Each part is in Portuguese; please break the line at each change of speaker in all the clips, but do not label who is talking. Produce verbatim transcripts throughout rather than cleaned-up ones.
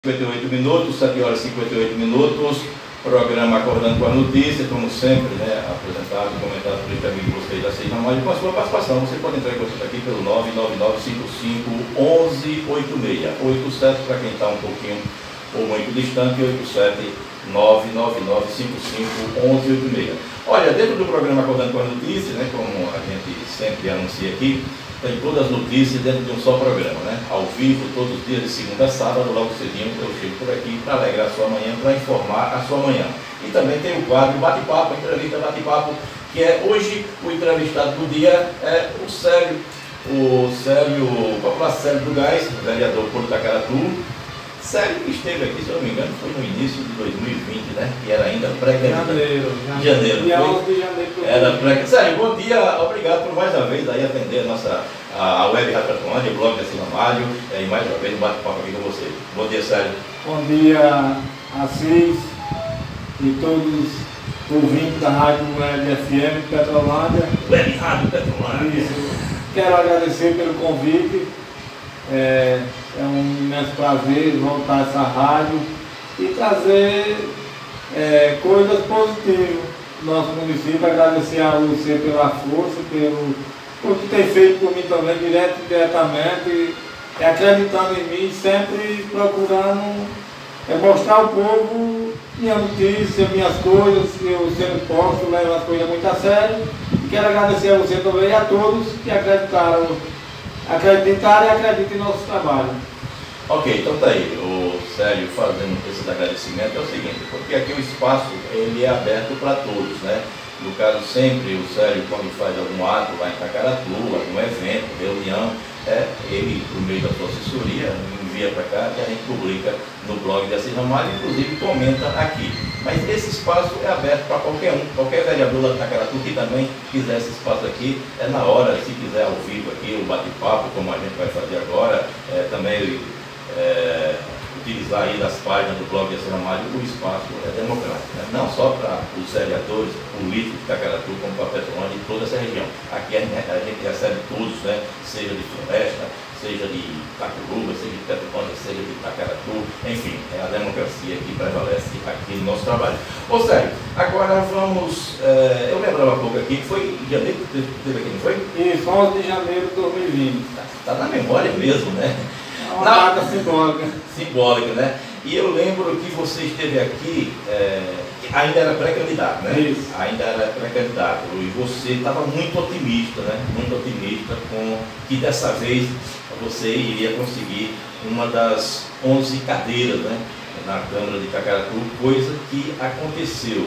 cinquenta e oito minutos, sete horas e cinquenta e oito minutos, programa Acordando com a Notícia, como sempre, né, apresentado e comentado por este amigo vocês da Seis Ramalho. Com a sua participação, você pode entrar em contato aqui pelo nove nove nove cinco cinco um um oito seis, oito sete para quem está um pouquinho ou muito distante, oito sete nove nove nove cinco cinco um um oito seis. Olha, dentro do programa Acordando com a Notícia, né, como a gente sempre anuncia aqui, tem todas as notícias dentro de um só programa, né? Ao vivo, todos os dias de segunda a sábado, logo cedinho eu chego por aqui para alegrar a sua manhã, para informar a sua manhã. E também tem o quadro Bate-Papo, a entrevista Bate-Papo, que é hoje o entrevistado do dia é o Célio, o Célio, o popular Célio do Gás, vereador por Itacaratu. Célio que esteve aqui, se eu não me engano, foi no início de dois mil e vinte, né? Que era ainda pré-candidato.
Janeiro.
Janeiro.
Dia onze de janeiro.
Era pré Célio, bom dia, obrigado por mais uma vez aí atender a nossa a Web Rádio Petrolândia, o blog da Seis Ramalho, é, e mais uma vez um bate-papo aqui com você. Bom dia, Célio.
Bom dia, Assis e todos os ouvintes da Rádio Web F M Petrolândia.
Web Rádio Petrolândia.
Isso. Quero agradecer pelo convite. É, é um imenso prazer voltar a essa rádio e trazer é, coisas positivas do nosso município. Agradecer a você pela força, pelo, por que tem feito por mim também, direto e diretamente, e acreditando em mim, sempre procurando é, mostrar ao povo minha notícia, minhas coisas, que eu sempre posto, levo as coisas muito a sério. E quero agradecer a você também e a todos que acreditaram. Acreditar e acreditar em nosso trabalho.
Ok, então tá aí, o Célio fazendo esses agradecimentos é o seguinte, porque aqui o espaço ele é aberto para todos, né? No caso sempre o Célio, quando faz algum ato lá em Itacaratu, algum evento, reunião, é, ele, por meio da sua assessoria, envia para cá e a gente publica no blog da Seis Ramalho, inclusive comenta aqui. Mas esse espaço é aberto para qualquer um, qualquer vereador lá de Itacaratu que também quiser esse espaço aqui, é na hora, se quiser ao vivo aqui, o bate-papo, como a gente vai fazer agora, é, também é, utilizar aí das páginas do blog da Seis Ramalho, o espaço é democrático, né? Não só para os vereadores, políticos de Itacaratu, como para a Petrolândia e toda essa região. Aqui a gente, a gente recebe todos, né? Seja de Floresta, seja de Itacuruba, seja de Petrolândia, seja de Itacaratu, enfim, é a democracia que prevalece aqui no nosso trabalho. Ô Sérgio, agora vamos, é, eu lembrava há pouco aqui, que foi em janeiro que teve aqui, não foi?
Isso, onze de janeiro de dois mil e vinte.
Está tá na memória mesmo, né?
É uma data simbólica.
Simbólica, né? E eu lembro que você esteve aqui, é, ainda era pré-candidato, né?
Isso.
Ainda era pré-candidato. E você estava muito otimista, né? Muito otimista com que dessa vez você iria conseguir uma das onze cadeiras, né? Na Câmara de Itacaratu, coisa que aconteceu.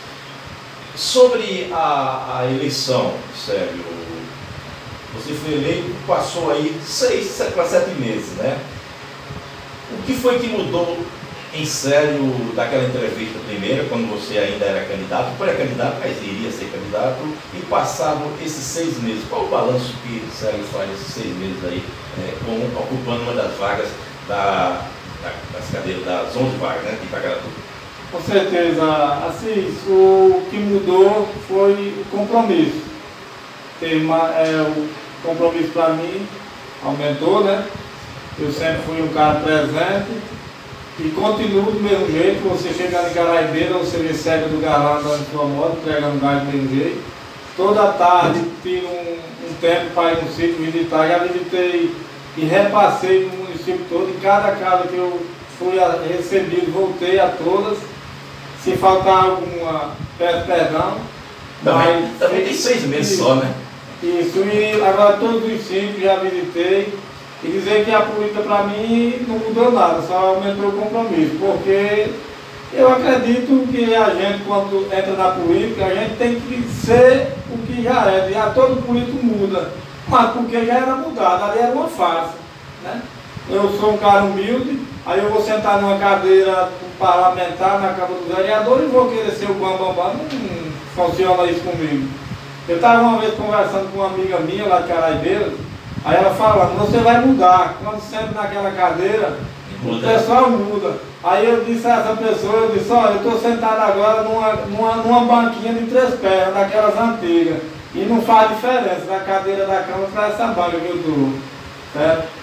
Sobre a, a eleição, Sérgio, você foi eleito, passou aí seis para sete meses, né? O que foi que mudou em sério daquela entrevista primeira, quando você ainda era candidato, pré-candidato, mas iria ser candidato, e passado esses seis meses, qual o balanço que o Sérgio faz esses seis meses aí, é, com, ocupando uma das vagas da, da, das cadeiras, das onze vagas, né, de Itacaratu?
Com certeza, assim, o que mudou foi o compromisso. Tem uma, é, o compromisso para mim aumentou, né? Eu sempre fui um cara presente e continuo do mesmo jeito. Você chega em Garaibeira, você recebe do galã andando sua moto, entregando gás do mesmo jeito. Toda tarde tiro um, um tempo para ir no sítio visitar. Já visitei e repassei no município todo. Em cada casa que eu fui recebido, voltei a todas. Se faltar alguma, peço perdão.
Também,
mas,
também tem seis meses isso, só, né?
Isso, e agora todos os sítios já visitei. E dizer que a política para mim não mudou nada, só aumentou o compromisso, porque eu acredito que a gente, quando entra na política, a gente tem que ser o que já é, já todo político muda, mas porque já era mudado, ali era uma farsa, né? Eu sou um cara humilde, aí eu vou sentar numa cadeira parlamentar na Câmara dos Vereadores e vou querer ser o bambambam, não funciona isso comigo. Eu estava uma vez conversando com uma amiga minha lá de Caraibeira. Aí ela falando, você vai mudar. Quando senta naquela cadeira, muda. O pessoal muda. Aí eu disse a essa pessoa, eu disse, olha, eu estou sentado agora numa, numa, numa banquinha de três pernas, daquelas antigas. E não faz diferença da cadeira da cama para essa banca que eu estou. Certo?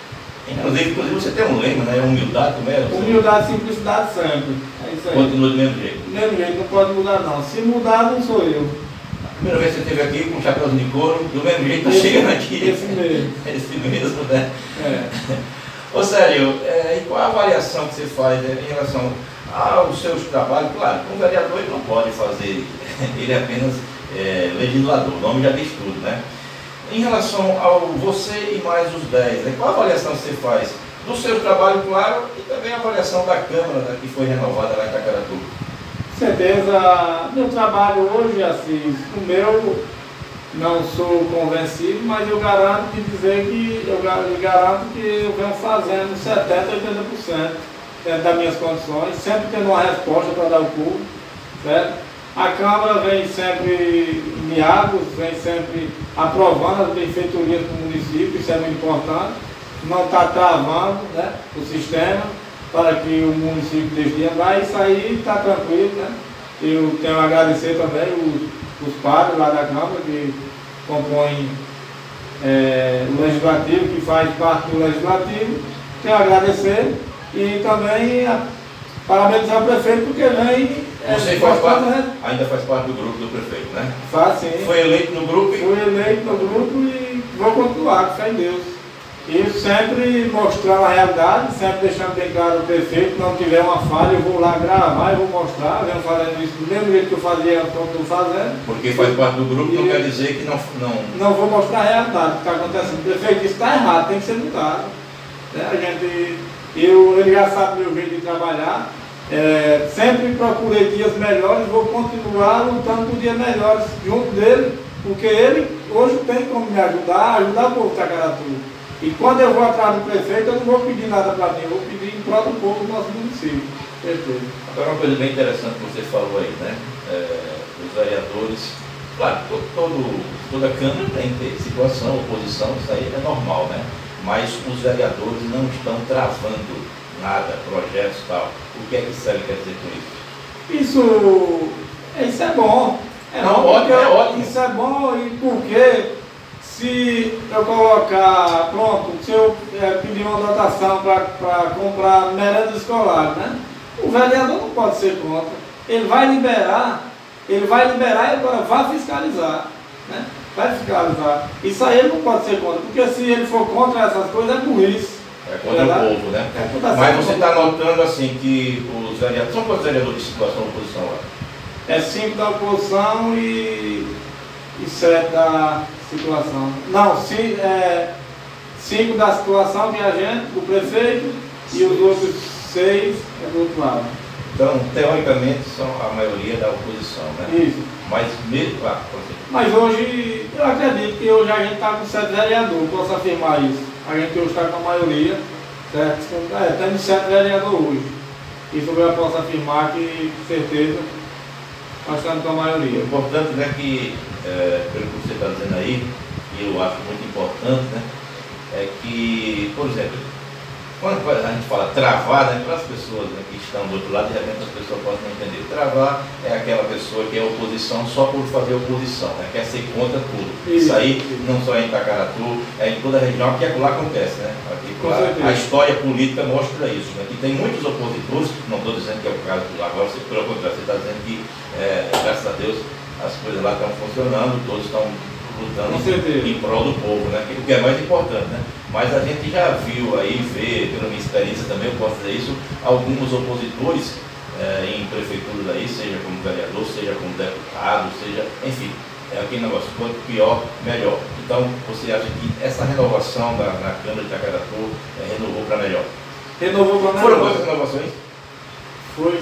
Inclusive, inclusive você tem um lema, né? Humildade também. É
humildade e simplicidade sempre. É isso aí.
Continua do mesmo jeito.
Do mesmo jeito, não pode mudar não. Se mudar, não sou eu.
A primeira vez que você esteve aqui com um chapéuzinho de couro, do mesmo jeito está chegando aqui.
Esse mesmo.
Esse mesmo, né?
É.
Ô Célio, é, e qual a avaliação que você faz, né, em relação aos seus trabalhos? Claro, como vereador ele não pode fazer, ele é apenas é, legislador, o nome já diz tudo, né? Em relação ao você e mais os dez, né, qual a avaliação que você faz do seu trabalho, claro, e também a avaliação da Câmara, né, que foi renovada lá em Itacaratu?
Com certeza, meu trabalho hoje, assim, o meu, não sou convencido, mas eu garanto de dizer que, eu garanto que eu venho fazendo setenta, oitenta por cento dentro das minhas condições, sempre tendo uma resposta para dar ao público, certo? A Câmara vem sempre em diálogos, vem sempre aprovando as benfeitorias do município, isso é muito importante, não está travando, né, o sistema, para que o município deixe de andar, isso aí está tranquilo, né? Eu tenho a agradecer também os, os padres lá da Câmara, que compõem é, o Legislativo, que faz parte do Legislativo, tenho a agradecer e também a, parabenizar o prefeito, porque vem... É,
Você faz parte, né? Ainda faz parte do grupo do prefeito, né?
Faz sim.
Foi eleito no grupo? E...
Fui eleito no grupo e vou continuar, com fé em Deus. E sempre mostrando a realidade, sempre deixando bem claro o prefeito, não tiver uma falha, eu vou lá gravar e vou mostrar, venho fazendo isso do mesmo jeito que eu fazia, como estou fazendo.
Porque faz parte do grupo,
e
não quer dizer que não... Não,
não vou mostrar a realidade, o que está acontecendo. O prefeito isso está errado, tem que ser mudado. Né? A gente, eu, ele já sabe meu jeito de trabalhar, é, sempre procurei dias melhores, vou continuar lutando por dias melhores junto dele, porque ele hoje tem como me ajudar, ajudar o povo de Itacaratu. E quando eu vou atrás do prefeito, eu não vou pedir nada para mim, eu vou pedir em prol do povo do nosso município. Perfeito.
Agora, uma coisa bem interessante que você falou aí, né? É, os vereadores, claro, todo, todo, toda Câmara tem que ter situação, oposição, isso aí é normal, né? Mas os vereadores não estão travando nada, projetos e tal. O que é que o Célio quer dizer com isso?
Isso, isso é bom. É
não,
bom
ótimo, é ótimo.
Isso é bom e porque... Se eu colocar, pronto, se eu é, pedir uma dotação para comprar merenda escolar, né? O vereador não pode ser contra. Ele vai liberar, ele vai liberar e agora vai fiscalizar, né? Vai fiscalizar. Isso aí ele não pode ser contra, porque se ele for contra essas coisas é burrice.
É contra é o povo, né? É Mas você está notando assim que os vereadores, são quantos vereadores de situação da oposição lá?
É cinco da oposição e, e sete da situação. Não, cinco, é, cinco da situação que é a gente, o prefeito, e os outros seis é do outro lado.
Então, teoricamente, são a maioria da oposição, né?
Isso.
Mas mesmo. Ah,
Mas hoje, eu acredito que hoje a gente está com sete vereadores, posso afirmar isso. A gente hoje está com a maioria, certo? É, temos sete vereadores hoje. Isso eu já posso afirmar que, com certeza, nós estamos com a maioria.
O importante, né, que, é, pelo que você está dizendo aí, e eu acho muito importante, né, é que, por exemplo, quando a gente fala travar, né, para as pessoas, né, que estão do outro lado, de repente as pessoas podem não entender. Travar é aquela pessoa que é oposição só por fazer oposição, né, quer ser contra tudo. Isso, Isso aí não só é em Itacaratu, é em toda a região, que é lá acontece, né? Aqui, lá, a história política mostra isso, né, que tem muitos opositores, não estou dizendo que é o caso do agora, você, pelo contrário, você está dizendo que, é, graças a Deus, as coisas lá estão funcionando, todos estão lutando em, em prol do povo, né? O que é mais importante, né? Mas a gente já viu aí, vê, pela minha experiência também, eu posso dizer isso, alguns opositores é, em prefeituras aí, seja como vereador, seja como deputado, seja, enfim, é aquele negócio, quanto pior, melhor. Então, você acha que essa renovação da, na Câmara de Itacaratu é, renovou para melhor?
Renovou para melhor.
Foram quantas renovações?
Foi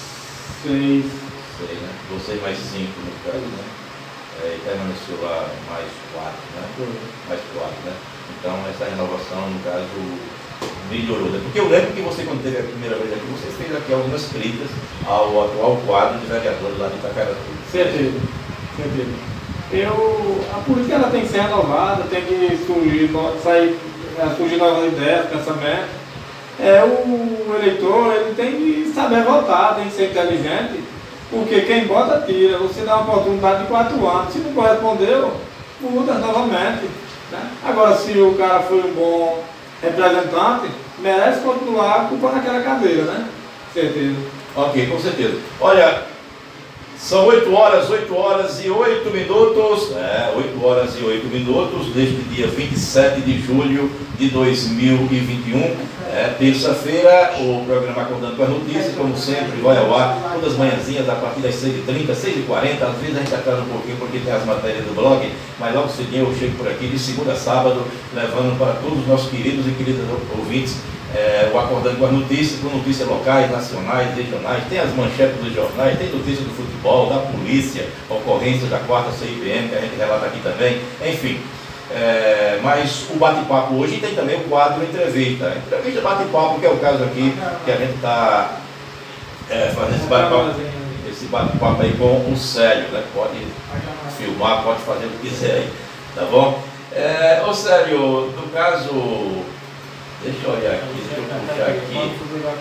seis.
Seis, né? Você mais cinco, no caso, né? É, permaneceu lá mais quatro, né? Mais quatro, né? Então, essa renovação, no caso, melhorou, né? Porque eu lembro que você, quando teve a primeira vez aqui, você fez aqui algumas críticas ao atual quadro de vereadores lá de Itacaratu.
Certeza, certeza. Eu, a política ela tem que ser renovada, tem que surgir, sair, surgir novas ideias, pensamentos. É, o eleitor ele tem que saber votar, tem que ser inteligente, porque quem bota tira. Você dá uma oportunidade de quatro anos, se não correspondeu, muda novamente. Né? Agora, se o cara foi um bom representante, merece continuar ocupando aquela cadeira, né? Certeza.
Ok, com certeza. Olha, são oito horas, oito horas e oito minutos, é, oito horas e oito minutos, desde o dia vinte e sete de julho de dois mil e vinte e um, é, terça-feira, o programa Acordando com as Notícias, como sempre, vai ao ar todas as manhãzinhas a partir das seis e trinta, seis e quarenta, às vezes a gente atrasa um pouquinho porque tem as matérias do blog, mas logo cedinho eu chego por aqui de segunda a sábado, levando para todos os nossos queridos e queridas ouvintes É, o Acordando com as Notícias, com notícias locais, nacionais, regionais, tem as manchetes dos jornais, tem notícias do futebol, da polícia, ocorrências da quarta C I P M, que a gente relata aqui também, enfim. É, mas o bate-papo hoje tem também o quadro Entrevista. Entrevista bate-papo, que é o caso aqui, que a gente está é, fazendo esse bate-papo esse bate-papo aí com o Célio, né? Pode filmar, pode fazer o que quiser aí, tá bom? É, ô Célio, no caso... Deixa eu olhar aqui, deixa eu puxar aqui.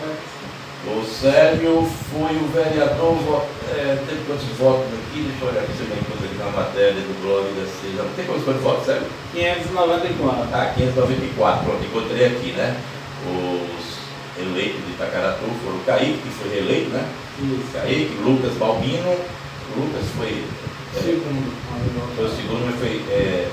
O Célio foi o vereador, é, teve quantos votos aqui? Deixa eu olhar aqui se eu me encontro aqui na matéria do blog da Seja. Tem quantos, quantos votos, Célio?
quinhentos e noventa e quatro.
Ah, quinhentos e noventa e quatro, pronto, encontrei aqui, né? Os eleitos de Itacaratu foram o Kaique, que foi reeleito, né? Isso. Kaique, Lucas Balbino, Lucas foi... É, segundo. Foi o segundo, mas foi... É,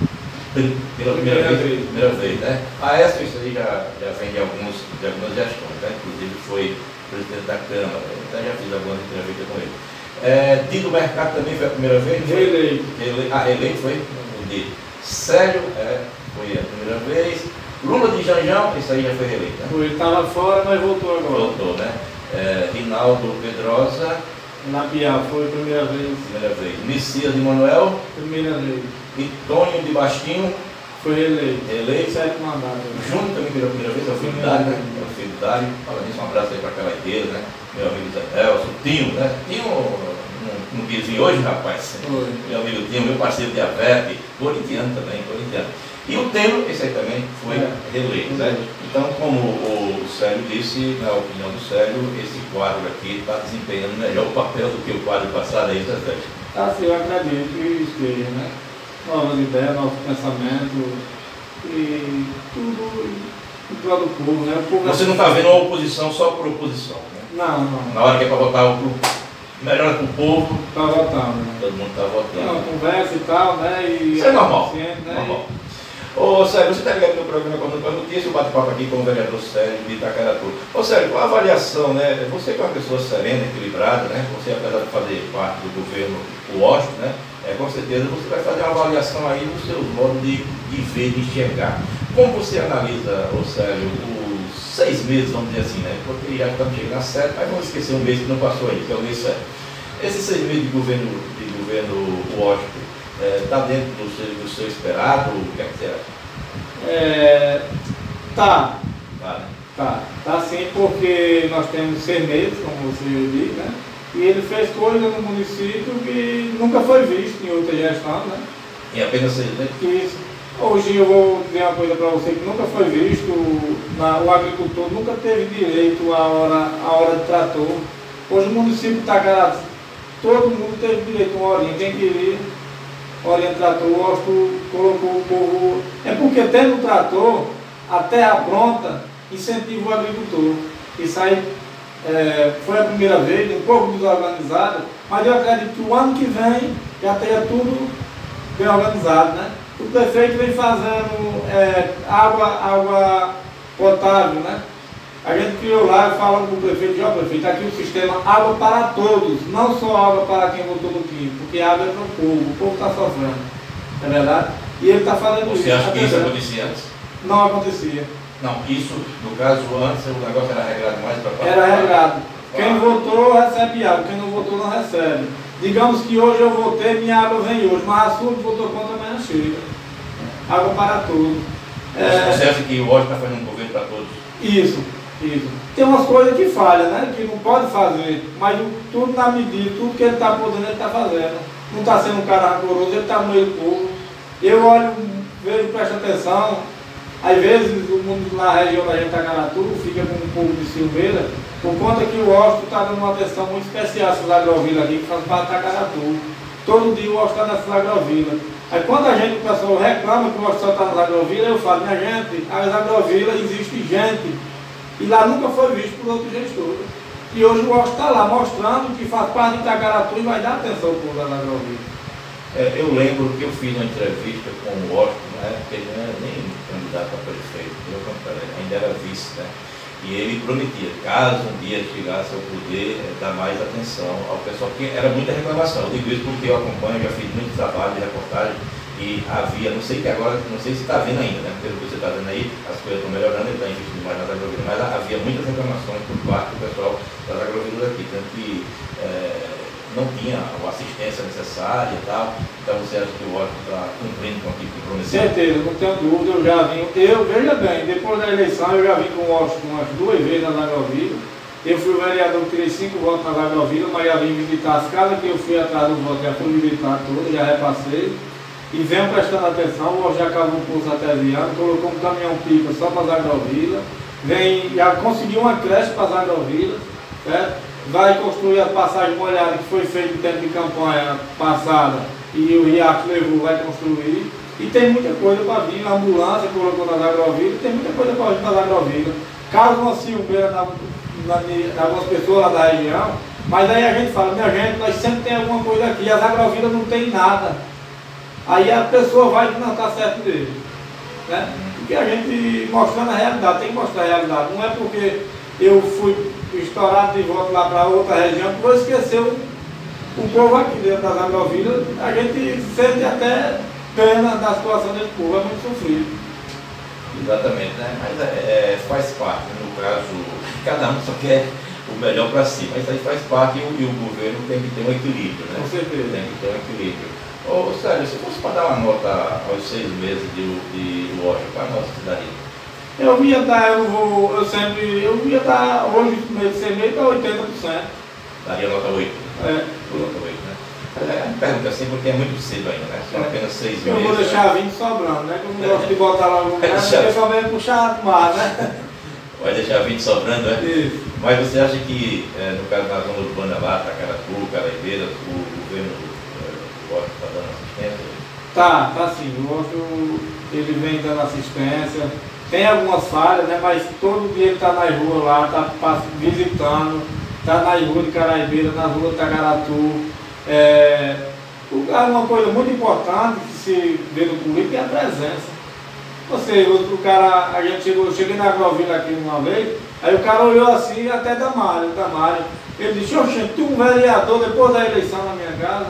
pela primeira, primeira vez, vez, primeira vez, né? A essa isso aí já, já vem de, alguns, de algumas gestões, né? Inclusive foi presidente da Câmara, então já fiz algumas entrevistas com ele. É, Dido Mercado também foi a primeira vez?
Reeleito.
Ele, ah, reeleito foi? O Dido. Célio, é, foi a primeira vez. Lula de Janjão, isso aí já foi reeleito, né?
Ele estava fora, mas voltou agora.
Voltou, né? É, Rinaldo Pedrosa.
Na Piá, foi a primeira vez.
Primeira vez. Messias de Manuel.
Primeira vez.
E Tônio de Bastinho.
Foi eleito.
Eleito.
Sete mandados.
Júnior também pela primeira vez, é o filho do Dário, né? É o filho do Dário. Fala nisso, um abraço aí para aquela igreja, né? Meu amigo Zé Nelson, Tinho, né? Tinho não, não quis vir hoje, rapaz.
Foi.
Meu amigo Tinho, meu parceiro de Avete, corintiano também, corintiano. E o Teno, esse aí também foi é. reeleito, né? Então, como o Célio disse, na opinião do Célio, esse quadro aqui está desempenhando melhor o papel do que o quadro passado aí, tá certo?
Ah, sim, eu acredito que esteja, né? Novas ideias, novos pensamentos e tudo em prol do povo, né? O povo
Você não está vendo a oposição só por oposição, né?
Não, não.
Na hora que é para votar o melhor para o povo,
está votando, né?
Todo mundo está votando.
Não, conversa e tal, né? E
isso é normal.
Né?
normal. Ô Sérgio, você está ligado no programa Acordando com as Notícias, o bate-papo aqui com o vereador Sérgio de Itacaratu. Ô Sérgio, a avaliação, né? Você que é uma pessoa serena, equilibrada, né? Você, apesar de fazer parte do governo Washington, né? É, com certeza você vai fazer uma avaliação aí do seu modo de, de ver, de enxergar. Como você analisa, ô Sérgio, os seis meses, vamos dizer assim, né? Porque já estamos chegando a sete, mas vamos esquecer um mês que não passou aí, que é o mês sete. Esses seis meses de governo, de governo Washington, está é, dentro do seu, do seu esperado? O que é que você acha?
É, tá.
Tá, né?
Tá, tá sim, porque nós temos seis meses, como você disse, né? E ele fez coisa no município que nunca foi visto em outra gestão, né?
Em apenas seis meses?
Isso. Hoje eu vou dizer uma coisa para você que nunca foi visto, na, o agricultor nunca teve direito à hora, à hora de trator. Hoje o município de Itacaratu, todo mundo teve direito a uma horinha, quem queria. Olha, trator, o Washington colocou o povo. É porque tendo o trator, a terra pronta incentiva o agricultor. Isso aí é, foi a primeira vez, um pouco desorganizado, mas eu acredito que o ano que vem já tenha tudo bem organizado, né? O prefeito vem fazendo é, água, água potável, né? A gente criou lá e falando com o prefeito, ó prefeito, aqui o sistema água para todos, não só água para quem votou no Quinto, porque água é para o povo, o povo está sofrendo, é verdade? E ele está fazendo isso.
Você acha que isso acontecia antes?
Não acontecia.
Não, isso, no caso, antes o negócio era regrado mais para
Era regrado. Quem votou recebe água, quem não votou não recebe. Digamos que hoje eu votei, minha água vem hoje, mas a sua que votou contra amanhã chega. Água para todos.
É... Você acha que o Washington está fazendo um governo para todos?
Isso. Isso. Tem umas coisas que falham, né? Que não pode fazer, mas tudo na medida, tudo que ele está podendo, ele está fazendo. Não está sendo um cara rancoroso, ele está no meio do povo. Eu olho, vejo, presto atenção. Às vezes o mundo na região da gente Itacaratu fica com um pouco de ciumeira, por conta que o Washington está dando uma atenção muito especial às agrovila aqui, que faz parte de Itacaratu. Todo dia o Washington está nessas agrovila. Aí quando a gente, o pessoal reclama que o hospital está nas agrovilas, eu falo, minha gente, as agrovilas existe gente. E lá nunca foi visto por outros gestores. E hoje o hospital está lá mostrando que faz parte de Itacaratu e vai dar atenção para o agrovila.
É, eu lembro que eu fiz uma entrevista com o Washington, na época ele não era nem candidato a prefeito, eu ainda era vice, né? E ele prometia, caso um dia chegasse ao poder, é, dar mais atenção ao pessoal, porque era muita reclamação. Eu digo isso porque eu acompanho, já fiz muito trabalho de reportagem e havia, não sei que agora, não sei se está vendo ainda, né? Pelo que você está vendo aí, as coisas estão melhorando, ele está investindo mais nas agrovilas, mas havia muitas reclamações por parte do pessoal das agrovilas aqui, tanto que é, não tinha a assistência necessária e tal. Então você acha que o Washington está cumprindo com aquilo que prometeu?
Certeza, não tenho dúvida, eu já vim, eu, veja bem, depois da eleição eu já vim com o Washington umas duas vezes nas agrovilas. Eu fui o vereador que tirei cinco votos nas agrovilas, mas já vim visitar as casas que eu fui atrás do voto, já fui visitar todas, já repassei. E venho prestando atenção, o Washington já cavou um poço artesiano, colocou um caminhão-pipa só para as agrovilas, vem, já conseguiu uma creche para as agrovilas, certo? Vai construir a passagem molhada que foi feita no tempo de campanha passada e o Riacho levou, vai construir. E tem muita coisa para vir, a ambulância colocou nas agrovilas, tem muita coisa para vir nas agrovilas. Caso uma ciumeira na, na, na algumas pessoas lá da região, mas aí a gente fala, minha gente, nós sempre tem alguma coisa aqui, as agrovilas não tem nada. Aí a pessoa vai que não está certo dele. Né? Porque a gente mostrando a realidade, tem que mostrar a realidade. Não é porque eu fui estourado de volta lá para outra região, porque eu esqueci o, o povo aqui dentro das agrovilas, a gente sente até pena da situação desse povo, é muito sofrido.
Exatamente, né? Mas é, é, faz parte, no caso, cada um só quer o melhor para si, mas isso aí faz parte e o, e o governo tem que ter um equilíbrio, né?
Com certeza.
Tem que ter um equilíbrio. Ô, Sérgio, se fosse para dar uma nota aos seis meses de, de Washington, qual a nota você daria?
Eu ia dar, eu vou, eu sempre, eu ia dar hoje, no mês de ser meio, para oitenta por cento.
Daria nota oito?
É.
Nota oito, né? É, pergunta assim porque é muito cedo ainda, né? São apenas seis
eu
meses.
Eu vou deixar vinte sobrando, né? Que eu não gosto de botar logo o resto, porque só vem puxar mais, né?
Vai deixar vinte sobrando, né?
Isso.
Mas você acha que, é, no caso da zona urbana lá, Itacaratu, Caraibeiras, o governo Washington está dando assistência?
Tá, tá sim. O Washington, ele vem dando assistência. Tem algumas falhas, né? Mas todo dia ele está na rua lá, está visitando, está na rua de Caraibeira, na rua de Itacaratu. É, uma coisa muito importante que se vê no político é a presença. Você, o, o cara, a gente chegou, eu cheguei na agrovila aqui uma vez, aí o cara olhou assim, até Damário, Damário. Ele disse, oxe, tu um vereador depois da eleição na minha casa.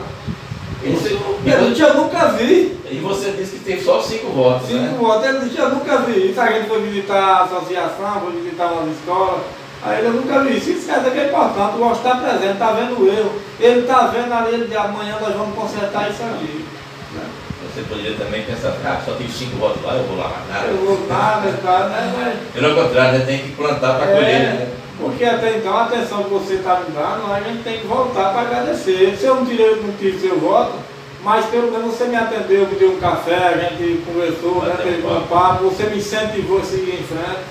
Você,
Ele disse, eu nunca vi.
E você disse que teve só cinco votos,
Cinco
né?
votos, ele disse, eu nunca vi. Isso a gente foi visitar a associação, foi visitar umas escolas. Aí ele, eu nunca vi. Isso quer dizer que é importante, o Washington está presente, está vendo o erro. Ele está vendo ali, ele de amanhã nós vamos consertar isso ali.
Você poderia também pensar, ah, só tive cinco votos lá, eu vou lá mais nada.
Eu vou nada, tá, né? Mas,
pelo contrário, né? Tem que plantar para
é,
colher, né?
Porque até então a atenção que você está me dando, a gente tem que voltar para agradecer. Se eu não tirei, não tive seu voto, mas pelo menos você me atendeu, me deu um café, a gente conversou, né, teve um papo, você me incentivou a seguir em frente.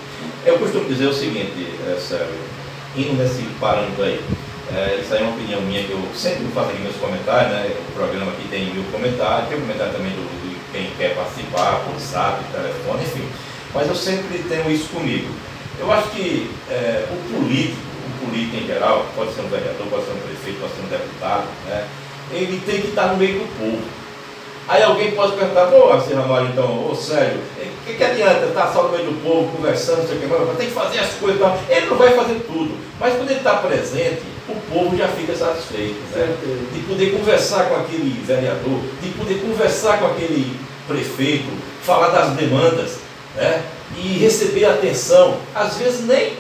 Eu costumo dizer o seguinte, é, Sérgio, indo nesse parâmetro aí, é, isso aí é uma opinião minha que eu sempre faço aqui nos comentários, né? O programa aqui tem mil comentários, tem um comentário também do, de quem quer participar, por zap, telefone, enfim. Mas eu sempre tenho isso comigo. Eu acho que é, o político, o político em geral, pode ser um vereador, pode ser um prefeito, pode ser um deputado, né? Ele tem que estar no meio do povo. Aí alguém pode perguntar, pô, assim, Ramalho, então, ô Sérgio, o que, que adianta estar só no meio do povo, conversando, não sei o que, mas tem que fazer as coisas e tal. Ele não vai fazer tudo, mas quando ele está presente, o povo já fica satisfeito, né? De poder conversar com aquele vereador, de poder conversar com aquele prefeito, falar das demandas, né? E receber atenção. Às vezes nem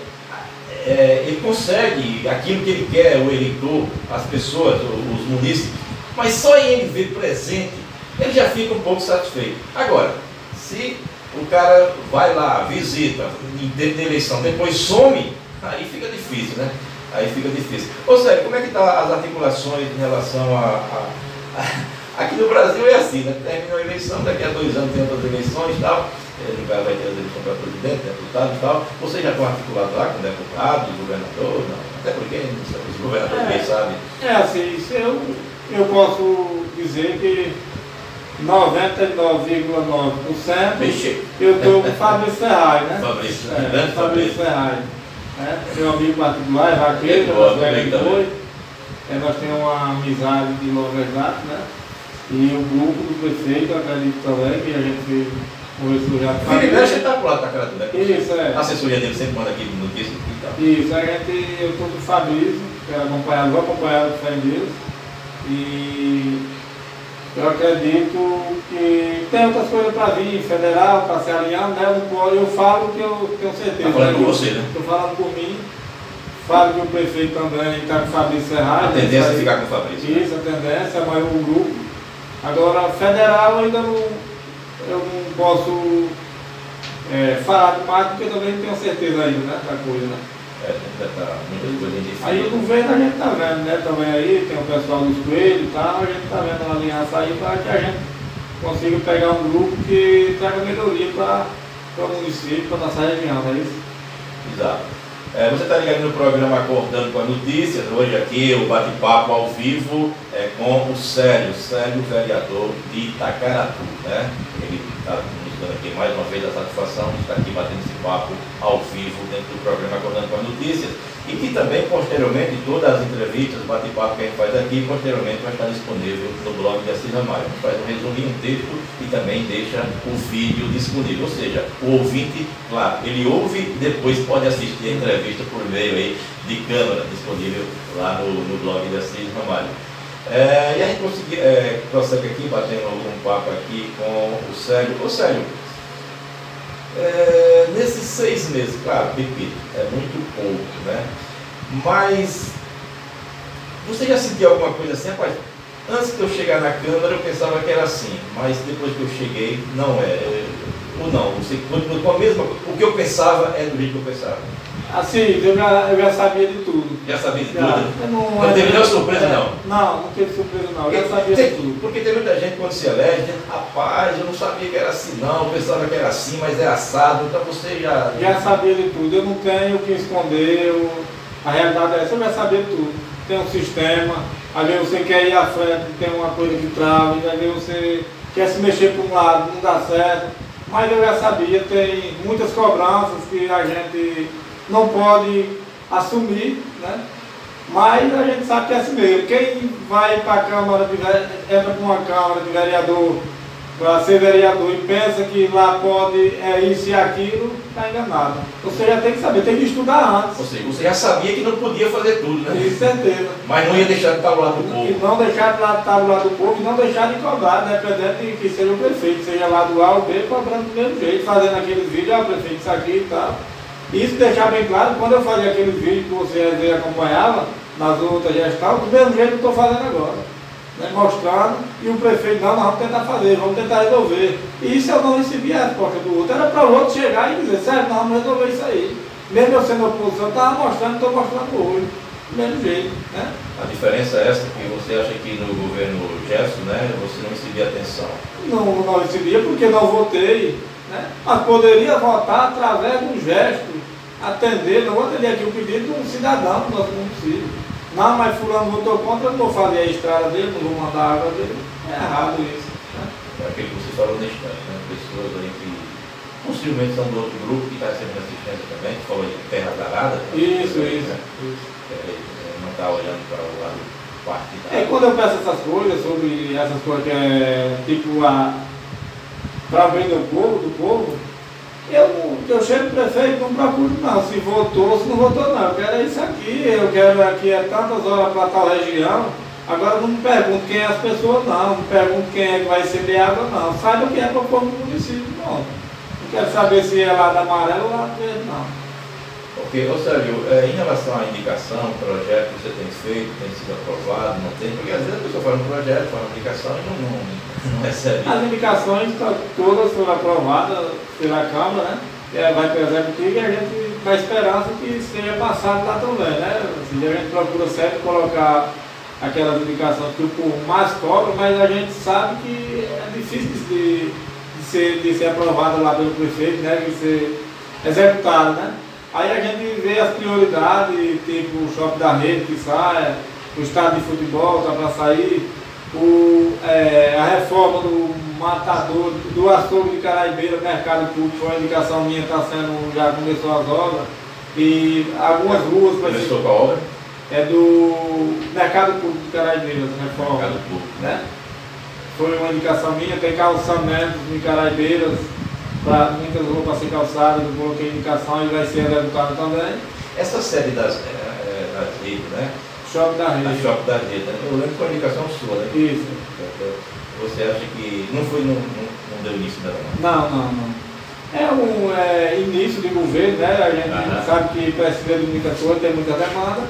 é, ele consegue aquilo que ele quer, o eleitor, as pessoas, os munícipes, mas só em ele ver presente, ele já fica um pouco satisfeito. Agora, se o cara vai lá, visita, dentro da eleição, depois some, aí fica difícil, né? Aí fica difícil. Ô Sérgio, como é que estão as articulações em relação a, a, a... Aqui no Brasil é assim, né? Terminou a eleição, daqui a dois anos tem outras eleições e tal. No caso vai ter as eleições para presidente, deputado e tal. Vocês já estão articulados lá com deputado, governador? Não. Até porque os governadores
é,
sabem.
É assim, isso eu, eu posso dizer que noventa e nove vírgula nove por cento.
Vixe.
Eu estou com o Fabrício Ferraz, né?
Fabrício,
é,
grande
Fabrício Ferraz. Né? Meu amigo particular, é vaqueiro,
Boa,
nós,
também, também.
é, nós temos uma amizade de longas datas, né? E o grupo do prefeito, acredito também, que a gente conversou já.
Vira e mexe, ele está por lá, tá cara tudo aqui.
Isso, é.
A assessoria dele sempre manda aqui notícias e tal.
Isso, a gente, eu estou com o Fabrício, que é acompanhado, vou acompanhar o Fé em Deus. E eu acredito que tem outras coisas para vir, federal, para se alinhando, né? Eu, não, eu falo que eu tenho certeza.
Está falando
né?
por você, né?
Estou falando por mim. Falo que o prefeito também está com o Fabrício Ferraz.
A tendência é ficar com o Fabrício.
Isso, a tendência, mas o grupo. Agora, federal ainda não, eu não posso é, falar demais, porque eu também não tenho certeza ainda, né, da coisa, né?
É, ainda está muitas coisas indefinidas.
Aí o governo a gente está vendo, né, também aí, tem o pessoal dos coelhos e tal, a gente está vendo uma aliança aí para que a gente consiga pegar um grupo que traga melhoria para o município, para a nossa região, não é isso?
Exato. É, você está ligado no programa Acordando com as Notícias. Hoje aqui o bate-papo ao vivo é com o Célio, Célio, vereador de Itacaratu, né? Ele está nos dando aqui mais uma vez a satisfação de estar aqui batendo esse papo ao vivo dentro do programa Acordando com as Notícias. E que também, posteriormente, todas as entrevistas, bate-papo que a gente faz aqui, posteriormente vai estar disponível no blog de Assis Ramalho. A gente faz um resuminho, um texto e também deixa o vídeo disponível. Ou seja, o ouvinte, claro, ele ouve e depois pode assistir a entrevista por meio aí de câmera, disponível lá no, no blog de Assis Ramalho. É, e a gente consegui, é, prossegue aqui, batendo um papo aqui com o Célio. Ô Célio, É, nesses seis meses, claro, repito, é muito pouco, né? Mas você já sentiu alguma coisa assim? Rapaz, antes de eu chegar na Câmara eu pensava que era assim, mas depois que eu cheguei, não é. Ou não, você continua com a mesma. O que eu pensava é do jeito que eu pensava.
Assim, eu já, eu já sabia de tudo.
Já sabia de
Já.
tudo?
Não,
Não teve nenhuma surpresa, não?
Não, não teve surpresa, não. Eu já sabia
Tem-
de tudo.
Porque tem muita gente quando se elege, diz, rapaz, eu não sabia que era assim, não, eu pensava que era assim, mas é assado, então você já.
Já sabia de tudo. Eu não tenho o que esconder. Eu, a realidade é essa, eu já sabia de tudo. Tem um sistema, às vezes você quer ir à frente, tem uma coisa que trava, às vezes você quer se mexer para um lado, não dá certo. Mas eu já sabia, tem muitas cobranças que a gente não pode assumir, né? Mas a gente sabe que é assim mesmo. Quem vai para a Câmara, de, entra para uma Câmara de vereador para ser vereador e pensa que lá pode é isso e aquilo, está enganado. Você já tem que saber, tem que estudar antes.
Ou seja, você já sabia que não podia fazer tudo, né?
Com certeza.
Mas não ia deixar de estar ao lado do
E
povo.
não deixar de lá- estar do lado do povo e não deixar de cobrar, dependendo de que seja o prefeito, seja lá do A ou B, cobrando do mesmo jeito, fazendo aqueles vídeos, ah, prefeito, isso aqui e tal. Isso deixar bem claro, quando eu fazia aqueles vídeos que você às vezes acompanhava nas outras gestões, do mesmo jeito que eu estou fazendo agora. Né, mostrando, e o prefeito, não, nós vamos tentar fazer, vamos tentar resolver. E isso eu não recebia a resposta do outro, era para o outro chegar e dizer, sério, nós vamos resolver isso aí. Mesmo eu sendo oposição, eu estava mostrando, estou mostrando hoje, do mesmo jeito. Né?
A diferença é essa, que você acha que no governo Gerson, né, você não recebia atenção.
Não, não recebia porque não votei, né? Mas poderia votar através de um gesto, atender, não vou atender aqui o pedido de um cidadão do nosso município. Não, mas fulano votou contra, eu não vou fazer a estrada dele, não vou mandar a água dele. É errado isso. Né?
É aquilo que você falou nesse instante, né? Pessoas aí que possivelmente são do outro grupo que está recebendo assistência também, que falou de terra darada.
Isso,
né?
isso. isso.
É, é, não está olhando para o lado partidário.
É, quando eu peço essas coisas, sobre essas coisas que é tipo a. para bem do povo, do povo, eu, não- eu chego no prefeito, não procuro não, se votou, se não votou não, eu quero é isso aqui, eu quero aqui é tantas horas para tal região, agora não me pergunto quem é as pessoas não, não me pergunto quem é que vai receber água não, saiba que é para o povo do município, não. Não quero saber se é lá da amarela ou lá do verde, não.
Ok, ô Sérgio, é, em relação à indicação, projeto que você tem feito, tem sido aprovado, não tem, porque às vezes a pessoa faz um projeto, faz uma indicação e não, não, não recebe.
As indicações to- todas foram aprovadas pela Câmara, né? É, vai para o Executivo e a gente na esperança que seja passado lá também, né? Assim, a gente procura sempre colocar aquelas indicações que o povo mais cobra, mas a gente sabe que é difícil de, de, ser, de ser aprovado lá pelo prefeito, né? De ser executado, né? Aí a gente vê as prioridades, tipo o shopping da rede que sai, o estádio de futebol está para sair. o, é, a reforma do matador, do açougue de Caraibeira, mercado público, uma indicação minha, está sendo, já começou as obras, e algumas ruas...
Começou com a obra?
É do mercado público de Caraibeira, reforma.
Mercado público,
né? Foi uma indicação minha, tem calçamentos em Caraibeiras, para muitas ruas para ser calçadas, eu coloquei indicação e vai ser executado também.
Essa série das, é, das redes, né?
Shopping da Rede.
A Shopping da Rede, né? Eu lembro que foi uma indicação sua, né?
Isso.
Você acha que não foi, não, não, não deu início ainda
não? Não, não, não. É um é, início de governo, né? A gente Aham. sabe que precisa de muita coisa, tem muita demanda.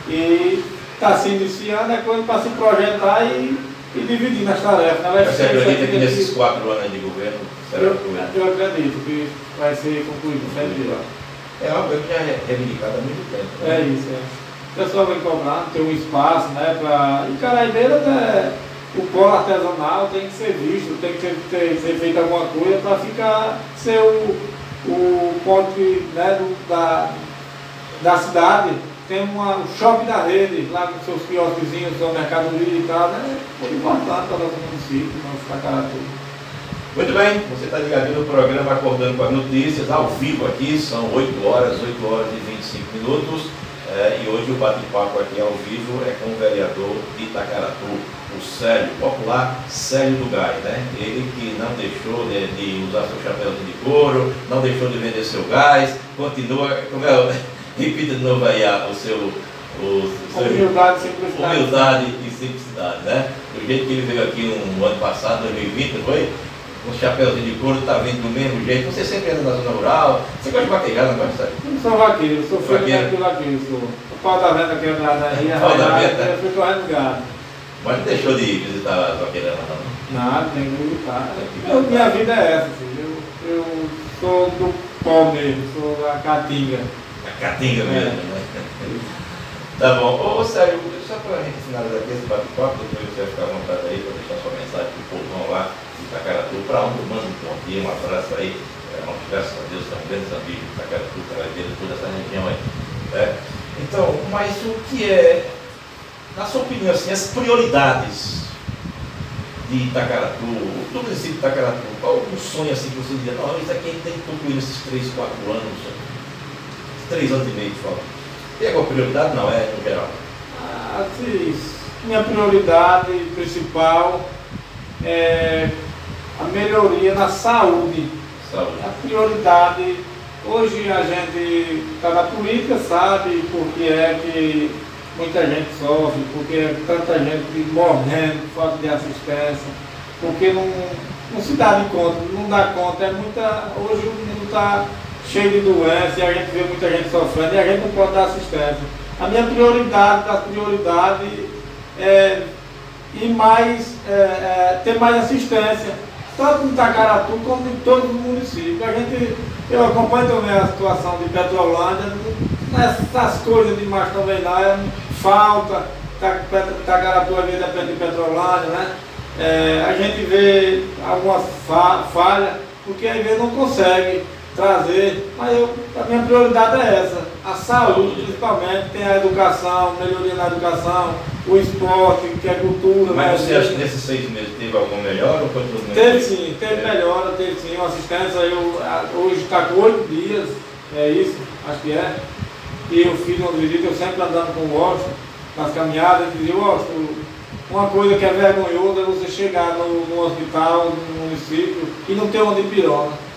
E está se iniciando, é coisa para se projetar e, e dividir nas tarefas. Né?
Você acredita que nesses quatro anos de governo será
eu,
concluído?
Eu acredito que vai ser concluído, sempre lá.
É algo que já é reivindicado há muito tempo. Né?
É isso, é. O pessoal vem cobrando, tem um espaço, né? Pra... E Caraibeiras, é... o polo artesanal tem que ser visto, tem que ser, ter, ser feita alguma coisa para ficar, ser o, o ponto, né, do, da, da cidade. Tem uma, um shopping da Rede, lá com seus quiosquezinhos, seu mercadoria e tal, né? Muito importante para o nosso município, nosso Itacaratu.
Muito bem, você está ligado no programa Acordando com as Notícias, ao vivo aqui, são oito horas, oito horas e vinte e cinco minutos. É, e hoje o bate-papo aqui ao vivo é com o vereador de Itacaratu, o Célio, popular Célio do Gás, né? Ele que não deixou de, de usar seu chapéuzinho de couro, não deixou de vender seu gás, continua, como é, repita de novo aí a, o seu... O, seu
humildade e simplicidade.
Humildade e simplicidade, né? Do jeito que ele veio aqui no ano passado, dois mil e vinte, não foi? Com um chapéuzinho de couro, tá vindo do mesmo jeito. Você sempre anda na zona rural. Você gosta de vaquejar, não gosta?
Eu não sou vaqueiro, sou filho daquilo aqui. Sou o pau da venda quebrada aí, a
pau da venda?
Eu fui correndo gado.
Mas não deixou de visitar as vaqueiras, não?
Nada, tem que visitar. Eu, minha vida é essa, filho. Eu, eu sou do pó mesmo, sou da caatinga.
A caatinga mesmo, é. Né? Tá bom. Ô, Sérgio, só para a gente finalizar aqui esse bate-papo, depois você vai ficar à vontade aí para deixar sua mensagem para o povão lá de Itacaratu, para onde manda um bom dia, um abraço aí, é, graças a Deus, são grandes amigos de Itacaratu, Caraibeira, toda essa região aí. Né? Então, mas o que é, na sua opinião, assim, as prioridades de Itacaratu, do município de Itacaratu, qual o sonho assim que você diria, não, isso aqui a gente tem que concluir nesses três, quatro anos, três anos e meio de falta. Tem alguma prioridade? Não, é no geral?
Ah, sim. Minha prioridade principal é a melhoria na saúde.
Saúde.
A prioridade, hoje a gente está na política, sabe porque é que muita gente sofre, porque é tanta gente morrendo por falta de assistência, porque não, não se dá de conta, não dá conta, é muita. Hoje o mundo está cheio de doenças e a gente vê muita gente sofrendo e a gente não pode dar assistência. A minha prioridade, das prioridades, é ir mais, é, é, ter mais assistência, tanto em Itacaratu como em todos os municípios. A gente, eu acompanho também a situação de Petrolândia, essas coisas demais também lá, falta, Itacaratu às vezes depende de Petrolândia, né? É, a gente vê algumas falhas, porque às vezes não consegue trazer, mas eu, a minha prioridade é essa, a saúde principalmente, tem a educação, melhoria na educação, o esporte, que é cultura.
Mas você acha que nesses seis meses teve alguma melhora ou foi tudo
melhor? Teve sim, teve é. melhora, teve sim, uma assistência, eu, hoje está com oito dias, é isso, acho que é, e eu fiz uma visita, eu sempre andando com o Washington, nas caminhadas, e dizia, Washington, uma coisa que é vergonhosa é você chegar no, no hospital, no município, e não ter uma de pirona.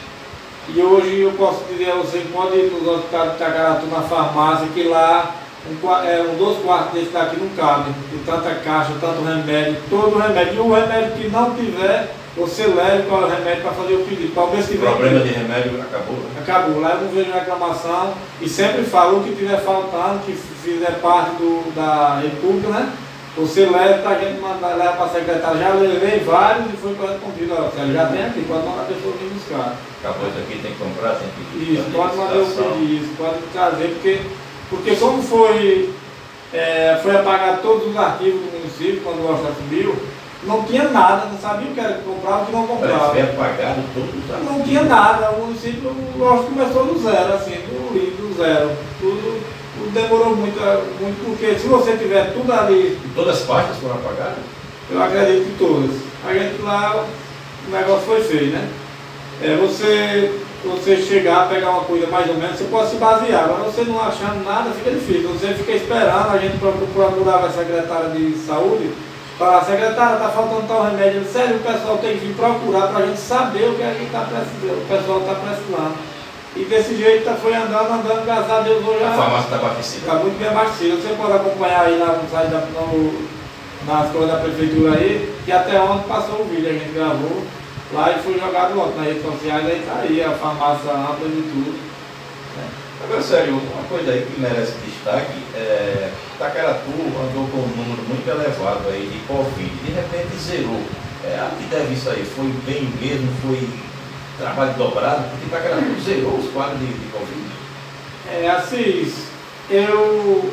E hoje eu posso dizer a você que pode ir nos hospitais de Itacaratu na farmácia, que lá um, é, um dos quartos desse daqui não cabe, de tanta caixa, tanto remédio, todo remédio. E o remédio que não tiver, você leve qual é o remédio para fazer o pedido. Talvez que
o problema de remédio acabou? Né?
Acabou. Lá eu não vejo reclamação e sempre falo que estiver faltando, que fizer parte do, da República, né? Você leva para a gente mandar, leva para a secretária, já levei vários e foi correspondido. Você já tem aqui, pode mandar a pessoa vir buscar.
Acabou isso aqui, tem que comprar, tem que...
Isso, pode mandar o pedido, isso, pode trazer, porque, porque como foi, é, foi apagado todos os arquivos do município, quando o Washington subiu, não tinha nada, não sabia o que era que comprava, o que não comprava.
Foi apagado tudo?
Não tinha nada, o município, o Washington começou do zero, assim, do, do zero, tudo... Demorou muito, muito, porque se você tiver tudo ali...
E todas as pastas foram apagadas?
Eu acredito em todas. A gente lá, o negócio foi feio, né? É, você, você chegar, pegar uma coisa mais ou menos, você pode se basear. Agora você não achando nada, fica difícil. Você fica esperando, a gente procurava a secretária de saúde, falar, secretária, está faltando tal remédio. Sério, o pessoal tem que vir procurar para a gente saber o que a gente está precisando, o pessoal está precisando. E desse jeito tá, foi andando, andando, graças a Deus hoje
a farmácia está abastecida. Está
muito bem abastecida. Você pode acompanhar aí lá no site da, no, nas coisas da prefeitura aí, que até ontem passou o vídeo, a gente gravou lá e foi jogado ontem nas redes sociais, aí tá aí a farmácia ampla de tudo.
Né? Agora, sério, uma coisa aí que merece destaque, é, Tacaratu andou com um número muito elevado aí de Covid, de repente zerou. É, a que deve isso aí? Foi bem mesmo? Foi trabalho dobrado? Porque Tacaratu zerou os quadros de, de Covid?
É, assim, eu,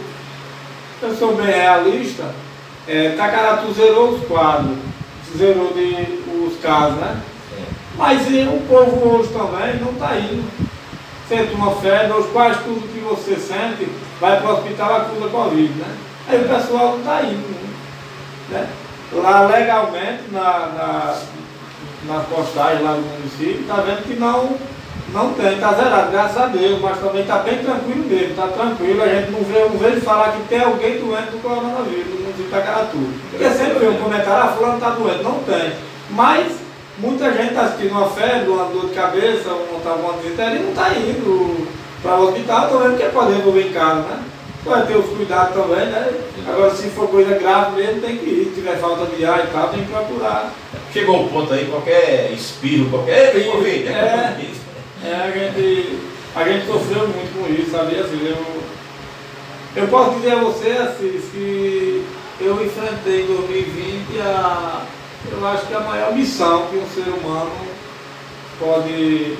eu sou bem realista. É, Tacaratu zerou os quadros, zerou de, os casos, né? Sim. Mas e, o povo hoje também não está indo. Sente uma febre, hoje quase tudo que você sente vai para o hospital acusa Covid, né? Aí o pessoal não está indo, né? Lá legalmente, na, na, nas postagens lá do município, está vendo que não, não tem, está zerado, graças a Deus, mas também está bem tranquilo mesmo, está tranquilo, a gente não vê, não vê falar que tem alguém doente do coronavírus no município de Tacaratu. Porque sempre vê um comentário, ah, fulano está doente, não tem. Mas muita gente está assistindo uma febre, uma dor de cabeça, uma, uma disenteria e não está indo para o hospital também, porque pode resolver em casa, né? Vai ter os cuidados também, né? Agora, se for coisa grave mesmo, tem que ir. Se tiver falta de ar e tal, tem que procurar.
Chegou um ponto aí, qualquer espirro, qualquer...
Tem Covid, é, é, a gente, a gente sofreu muito com isso, sabia? Assim, eu, eu posso dizer a você, assim, que eu enfrentei em dois mil e vinte a... Eu acho que a maior missão que um ser humano pode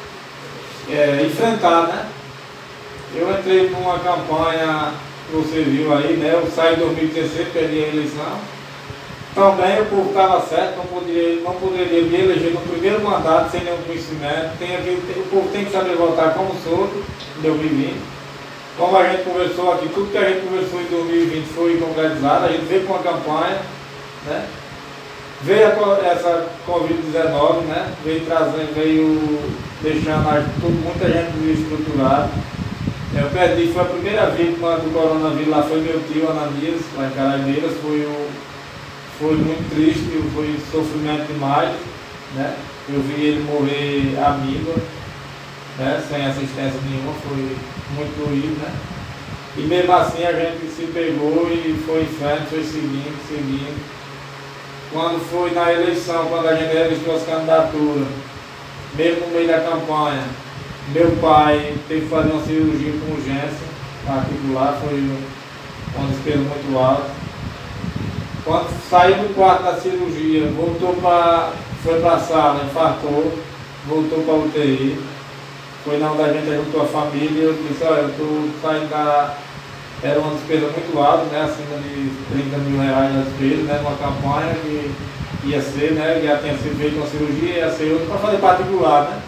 é, enfrentar, né? Eu entrei numa campanha que você viu aí, né? Eu saí em dois mil e dezesseis, perdi a eleição. Também o povo estava certo, não poderia, não poderia me eleger no primeiro mandato sem nenhum conhecimento. Tem aqui, o povo tem que saber votar como sou em dois mil e vinte. Como a gente conversou aqui, tudo que a gente conversou em dois mil e vinte foi concretizado, a gente veio com uma campanha, né? Veio a, essa Covid dezenove, né? Veio trazendo, veio deixando a, tudo, muita gente desestruturada. Eu perdi, foi a primeira vítima do coronavírus, lá foi meu tio Ananias, lá em Caraíbeiras, foi, o, foi muito triste, foi sofrimento demais, né? Eu vi ele morrer amigo, né? Sem assistência nenhuma, foi muito doído, né? E mesmo assim a gente se pegou e foi em frente, foi seguindo, seguindo. Quando foi na eleição, quando a gente registrou as candidaturas, mesmo no meio da campanha, meu pai teve que fazer uma cirurgia com urgência particular, foi uma despesa muito alta. Quando saiu do quarto da cirurgia, voltou para, foi para a sala, infartou, voltou para a U T I. Foi na onde a gente juntou a família e eu disse, olha, eu estou saindo da... Era uma despesa muito alta, né, acima de trinta mil reais na despesa, né, numa campanha que ia ser, né, já tinha sido feita uma cirurgia, ia ser outra para fazer particular, né.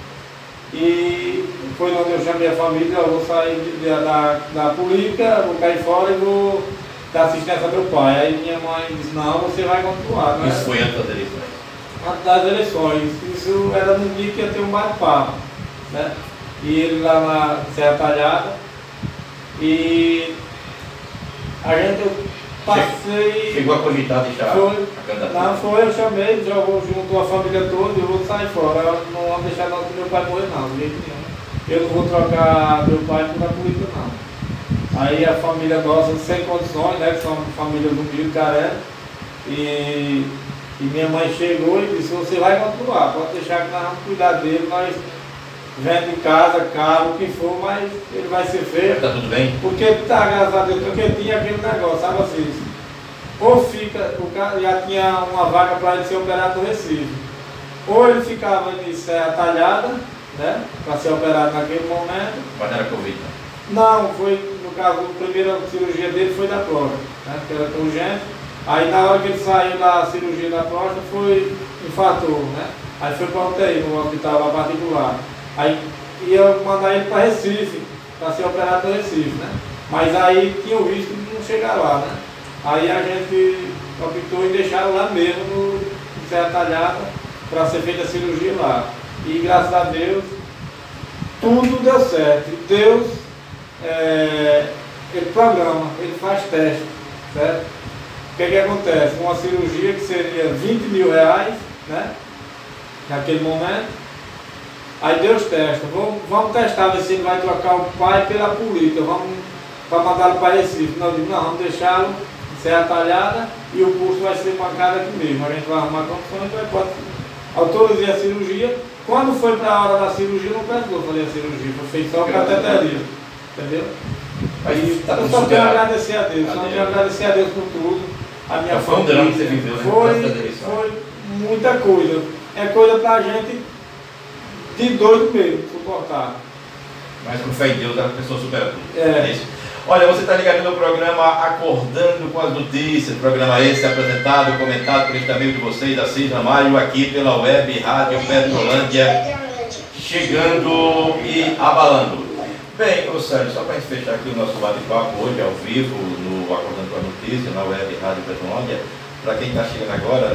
E foi onde eu chamei a família, eu vou sair de, da, da política, vou cair fora e vou dar assistência ao meu pai. Aí minha mãe disse, não, você vai continuar. Né?
Isso foi antes das eleições?
Antes das eleições. Isso era no dia que ia ter um bate-papo. Né? E ele lá na Serra Talhada. E a gente, eu passei...
Chegou a cogitar deixar
foi,
a candidatura?
Não, foi, eu chamei, jogou junto a família toda e eu vou sair fora. Eu não vou deixar não, meu pai morrer não, de jeito nenhum. Eu não vou trocar meu pai por uma política não. Aí a família nossa, sem condições, né, que são famílias humildes, carentes, e, e minha mãe chegou e disse, você vai continuar, pode deixar que nós vamos cuidar dele, nós vende casa, carro, o que for, mas ele vai ser feio.
Está tudo bem?
Porque tá, graças a Deus, porque tinha aquele negócio, sabe assim, ou fica, o cara já tinha uma vaga para ele ser operado no Recife, ou ele ficava em Serra Talhada, né, para ser operado naquele momento.
Mas não era Covid,
não? Não, foi, no caso, a primeira cirurgia dele foi da próstata, né, que era urgente. Aí na hora que ele saiu da cirurgia da próstata, foi, infartou, né, aí foi para o U T I, no hospital lá particular. Aí ia mandar ele para Recife, para ser operado no Recife, né? Mas aí tinha o risco de não chegar lá, né? Aí a gente optou em deixar lá mesmo no Serra Talhada para ser feita a cirurgia lá. E graças a Deus tudo deu certo. Deus, é, ele programa, ele faz teste, certo? O que é que acontece? Uma cirurgia que seria vinte mil reais, né? Naquele momento. Aí Deus testa. Vamos, vamos testar, ver se ele vai trocar o pai pela política. Vamos para mandá-lo para Recife. Não, eu digo, não, vamos deixá-lo em Serra Talhada e o curso vai ser marcado aqui mesmo. A gente vai arrumar condições, vai pode autorizar a cirurgia. Quando foi para a hora da cirurgia, não precisou fazer a cirurgia, foi feito só cateteria. Entendeu? Aí, tá eu só tenho a agradecer a Deus, só tenho a agradecer a Deus por tudo. A minha
foi um drama que você viveu, né?
Foi, foi muita coisa. É coisa para a gente de doido mesmo, suportar.
Mas com fé em Deus, a pessoa supera tudo.
É.
É isso. Olha, você está ligado no programa Acordando com as Notícias, programa esse apresentado, comentado por este amigo de vocês, da Assis Ramalho, aqui pela Web Rádio Petrolândia, chegando e abalando. Bem, ô Sérgio, só para a gente fechar aqui o nosso bate-papo hoje, ao vivo, no Acordando com as Notícias, na Web Rádio Petrolândia, para quem está chegando agora,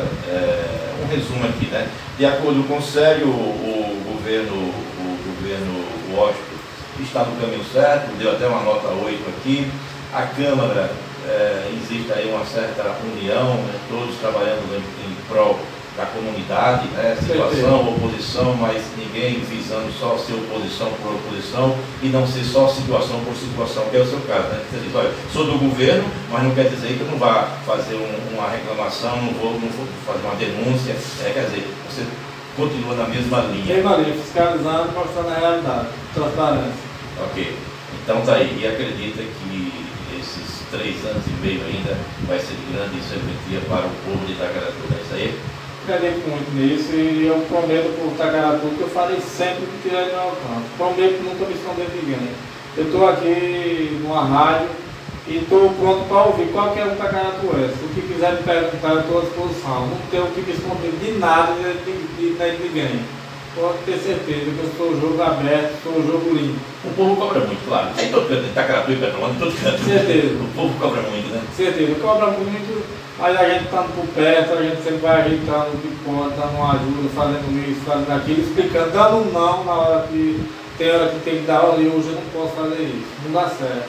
é, um resumo aqui, né? De acordo com o Sérgio, o governo, o governo Washington está no caminho certo, deu até uma nota oito aqui. A Câmara, é, existe aí uma certa união, né, todos trabalhando em, em prol da comunidade, né, situação, oposição, mas ninguém visando só ser oposição por oposição e não ser só situação por situação, que é o seu caso, né? Você diz, olha, sou do governo, mas não quer dizer que eu não vá fazer um, uma reclamação, não vou, não vou fazer uma denúncia, é, quer dizer, você continua na mesma linha.
Mesma linha, fiscalizando, mostrando a realidade, transparência.
Ok, então tá aí, e acredita que esses três anos e meio ainda vai ser de grande serventia para o povo de Itacaratu, é isso aí?
Acredito muito nisso e eu prometo por Itacaratu que eu farei sempre o que tiver no meu alcance. Prometo nunca me esconder de ninguém. Eu estou aqui numa rádio e estou pronto para ouvir qualquer um Itacaratu é. Se o que quiser me perguntar, eu estou à disposição. Não tenho o que me esconder de nada de, de, de, de ninguém. Pode ter certeza que eu sou o jogo aberto, sou o jogo limpo.
O povo cobra muito, claro. Em todo canto, Itacaratu e Petrolândia, em todo canto.
Certeza.
O povo cobra muito, né?
Certeza, cobra muito, mas a gente estando por perto, a gente sempre vai ajeitando o que pode, dando uma ajuda, fazendo isso, fazendo aquilo, explicando, dando um não na hora que tem hora que tem que dar, olha, hoje eu não posso fazer isso, não dá certo.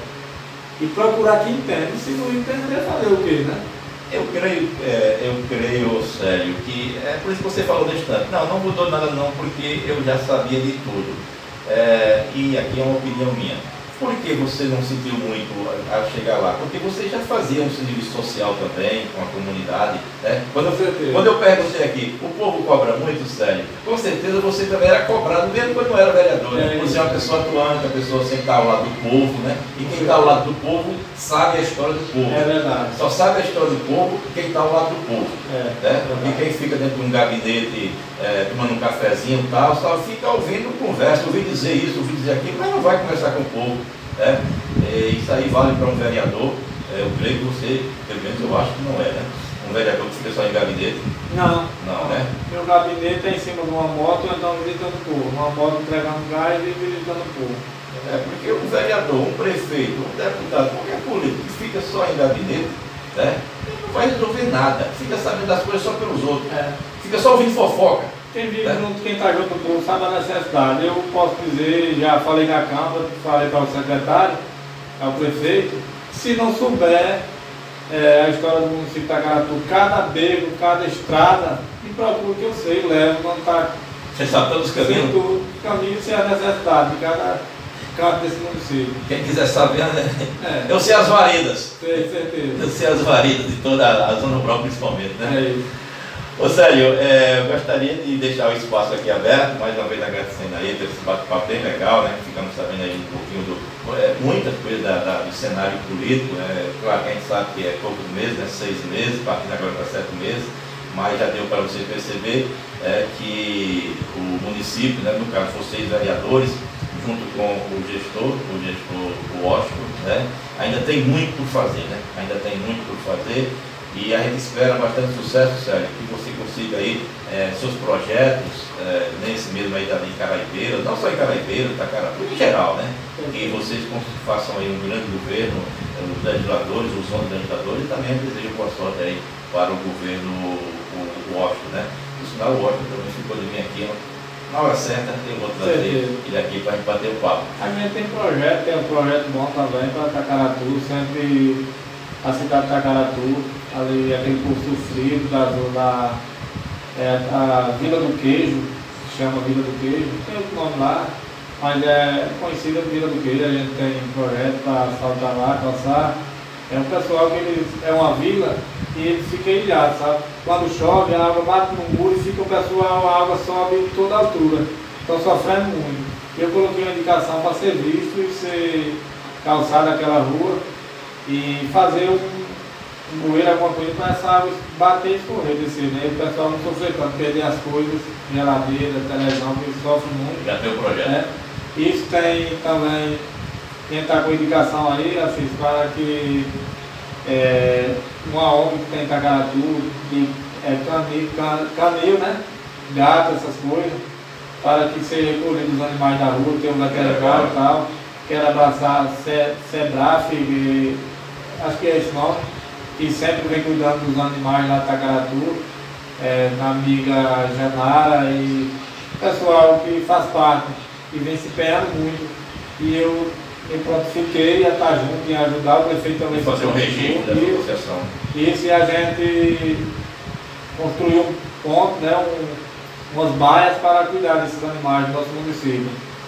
E procurar quem entende, se não entender, fazer o quê, né?
Eu creio, é, eu creio, Sérgio, que é por isso que você falou desse tanto. Não, não mudou nada não, porque eu já sabia de tudo. É, e aqui é uma opinião minha. Por que você não sentiu muito ao chegar lá? Porque você já fazia um serviço social também com a comunidade, né? Quando eu, quando eu perguntei aqui, o povo cobra muito, Sérgio? Com certeza você também era cobrado, mesmo quando não era vereador. Né? Você é uma pessoa atuante, a pessoa sempre está ao lado do povo, né? E quem está ao lado do povo sabe a história do povo.
É verdade.
Só sabe a história do povo quem está ao lado do povo.
É,
né?
é
E quem fica dentro de um gabinete é, tomando um cafezinho e tal, só fica ouvindo conversa, ouvindo dizer isso, ouvindo dizer aquilo, mas não vai conversar com o povo. Né? E isso aí vale para um vereador. É, eu creio que você, pelo menos eu acho que não é, né? Um vereador que fica só em gabinete.
Não.
Não, né?
Meu gabinete é em cima de uma moto, então visitando o povo. Uma moto entregando gás e visitando o povo.
É porque um vereador, um prefeito, um deputado, qualquer político que fica só em gabinete, né? Ele não vai resolver nada. Fica sabendo das coisas só pelos outros.
É.
Fica só ouvindo fofoca.
Quem vive junto, quem está junto do povo sabe a necessidade. Eu posso dizer, já falei na Câmara, falei para o secretário, ao prefeito, se não souber é, a história do município de Itacaratu, cada beco, cada estrada, me procura que eu sei, levo, não está.
Você sabe todos os caminhos?
Tudo, caminho sem a necessidade de cada canto desse município.
Quem quiser saber, né?
É.
Eu sei as varidas.
Sei, certeza.
Eu sei as varidas de toda a zona rural, principalmente, né?
É isso.
Ô Sérgio, é, eu gostaria de deixar o espaço aqui aberto, mais uma vez agradecendo aí por esse bate-papo bem legal, né? Ficamos sabendo aí um pouquinho do, é, muitas coisas da, da, do cenário político, né? Claro que a gente sabe que é poucos meses, né? Seis meses, partindo agora para sete meses, mas já deu para você perceber é, que o município, né? No caso vocês vereadores, junto com o gestor, o gestor Washington, né? Ainda tem muito por fazer, né? Ainda tem muito por fazer. E a gente espera bastante sucesso, Sérgio, que você consiga aí é, seus projetos, é, nesse mesmo aí da Caraibeira, não só em Caraibeira, Itacaratu, em geral, né? Que vocês façam aí um grande governo os legisladores, os onze legisladores, também desejo boa sorte aí para o governo o, o Washington, né? Por sinal, o Washington também ficou de vir aqui na hora certa, eu vou trazer ele aqui para a gente bater o papo.
A gente tem projeto, tem um projeto bom também para Tacaratu, sempre a cidade de Tacaratu, ali aquele curso frio da zona, é, a Vila do Queijo, se chama Vila do Queijo, tem outro nome lá, mas é conhecida Vila do Queijo, a gente tem um projeto para asfaltar lá, calçar. É um pessoal que eles, é uma vila e eles ficam ilhados, sabe? Quando chove, a água bate no muro e fica o pessoal, a água sobe em toda a altura. Estão sofrendo muito. Eu coloquei uma indicação para ser visto e ser calçado aquela rua e fazer um, um bueiro, alguma coisa para essa água bater e escorrer, descer, né? E o pessoal não sofrer tanto, perder as coisas, geladeira, televisão, que eles sofrem muito.
Já tem o projeto.
Né? Isso tem também. Quem está com indicação aí, assim, para que é, uma O N G que tem em Tacaratu, de é, canil, can, canil, né? Gato, essas coisas, para que seja recolhido os animais da rua, tem um daquela cara e tal. Quero abraçar Sebraf, acho que é esse nome, que sempre vem cuidando dos animais lá de Tacaratu, é, minha amiga Janara e o pessoal que faz parte, que vem se empenhando muito. E eu Eu prontifiquei a estar junto e ajudar o prefeito também.
E fazer um registro dessa associação.
Isso, e a gente construiu um ponto, né, um, umas baias para cuidar desses animais do nosso município.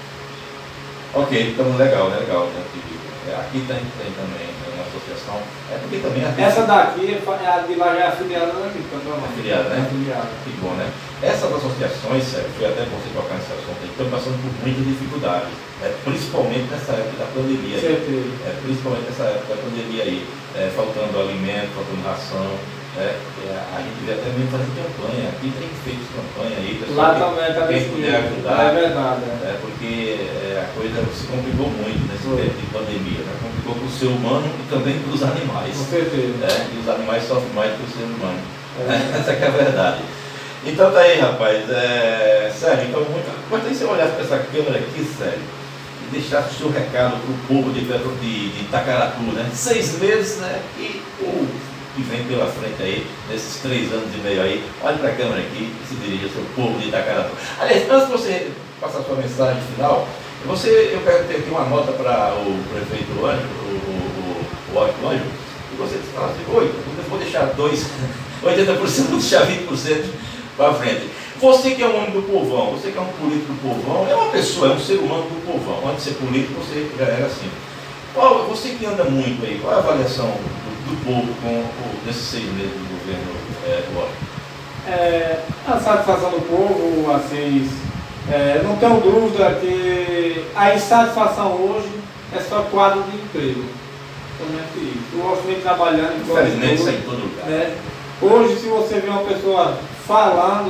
Ok, então legal, né? Legal. Né? Aqui tem, tem também uma associação. É porque também a
Essa daqui, é a de lá já é afiliada daqui,
afiliada, né?
Afiliada.
Que bom, né? Essas associações, sério, foi até você tocar nesse assunto, estão passando por muitas dificuldades, né? Principalmente nessa época da pandemia.
Certeza.
É, principalmente nessa época da pandemia aí, é, faltando alimento, faltando ração. É, a gente vê até mesmo fazer campanha, aqui tem feito campanha aí, pessoal.
Lá também está
quem puder ajudar.
É verdade. É.
É, porque é, a coisa se complicou muito nesse tempo de pandemia, né? Complicou para o ser humano e também para os animais.
Com certeza.
É, e os animais sofrem mais do que o ser humano.
É.
Essa que é a verdade. Então tá aí, rapaz. É, Sérgio, então muito importante você olhar para essa câmera aqui, Sérgio, e deixar o seu recado para o povo de, de, de Tacaratu, né? Seis meses, né? E o que vem pela frente aí, nesses três anos e meio aí. Olhe para a câmera aqui e se dirija ao seu povo de Tacaratu. Aliás, antes de você passar a sua mensagem final, você, eu quero ter aqui uma nota para o prefeito Ângelo, o, o, o Ótimo Ângelo, e você disse assim, oi, eu vou deixar dois, oitenta por cento, vou deixar vinte por cento para frente. Você que é um homem do povão, você que é um político do povão, é uma pessoa, é um ser humano do povão. Antes de ser político, você já era assim. Qual, você que anda muito aí, qual é a avaliação do, do povo com o, desses seis meses do governo é, do Washington?
É, a satisfação do povo, assim, é, não tenho dúvida que a insatisfação hoje é só quadro de emprego. Somente isso. O Washington vem trabalhando em
infelizmente isso é em todo lugar.
Né? Hoje, se você vê uma pessoa falando,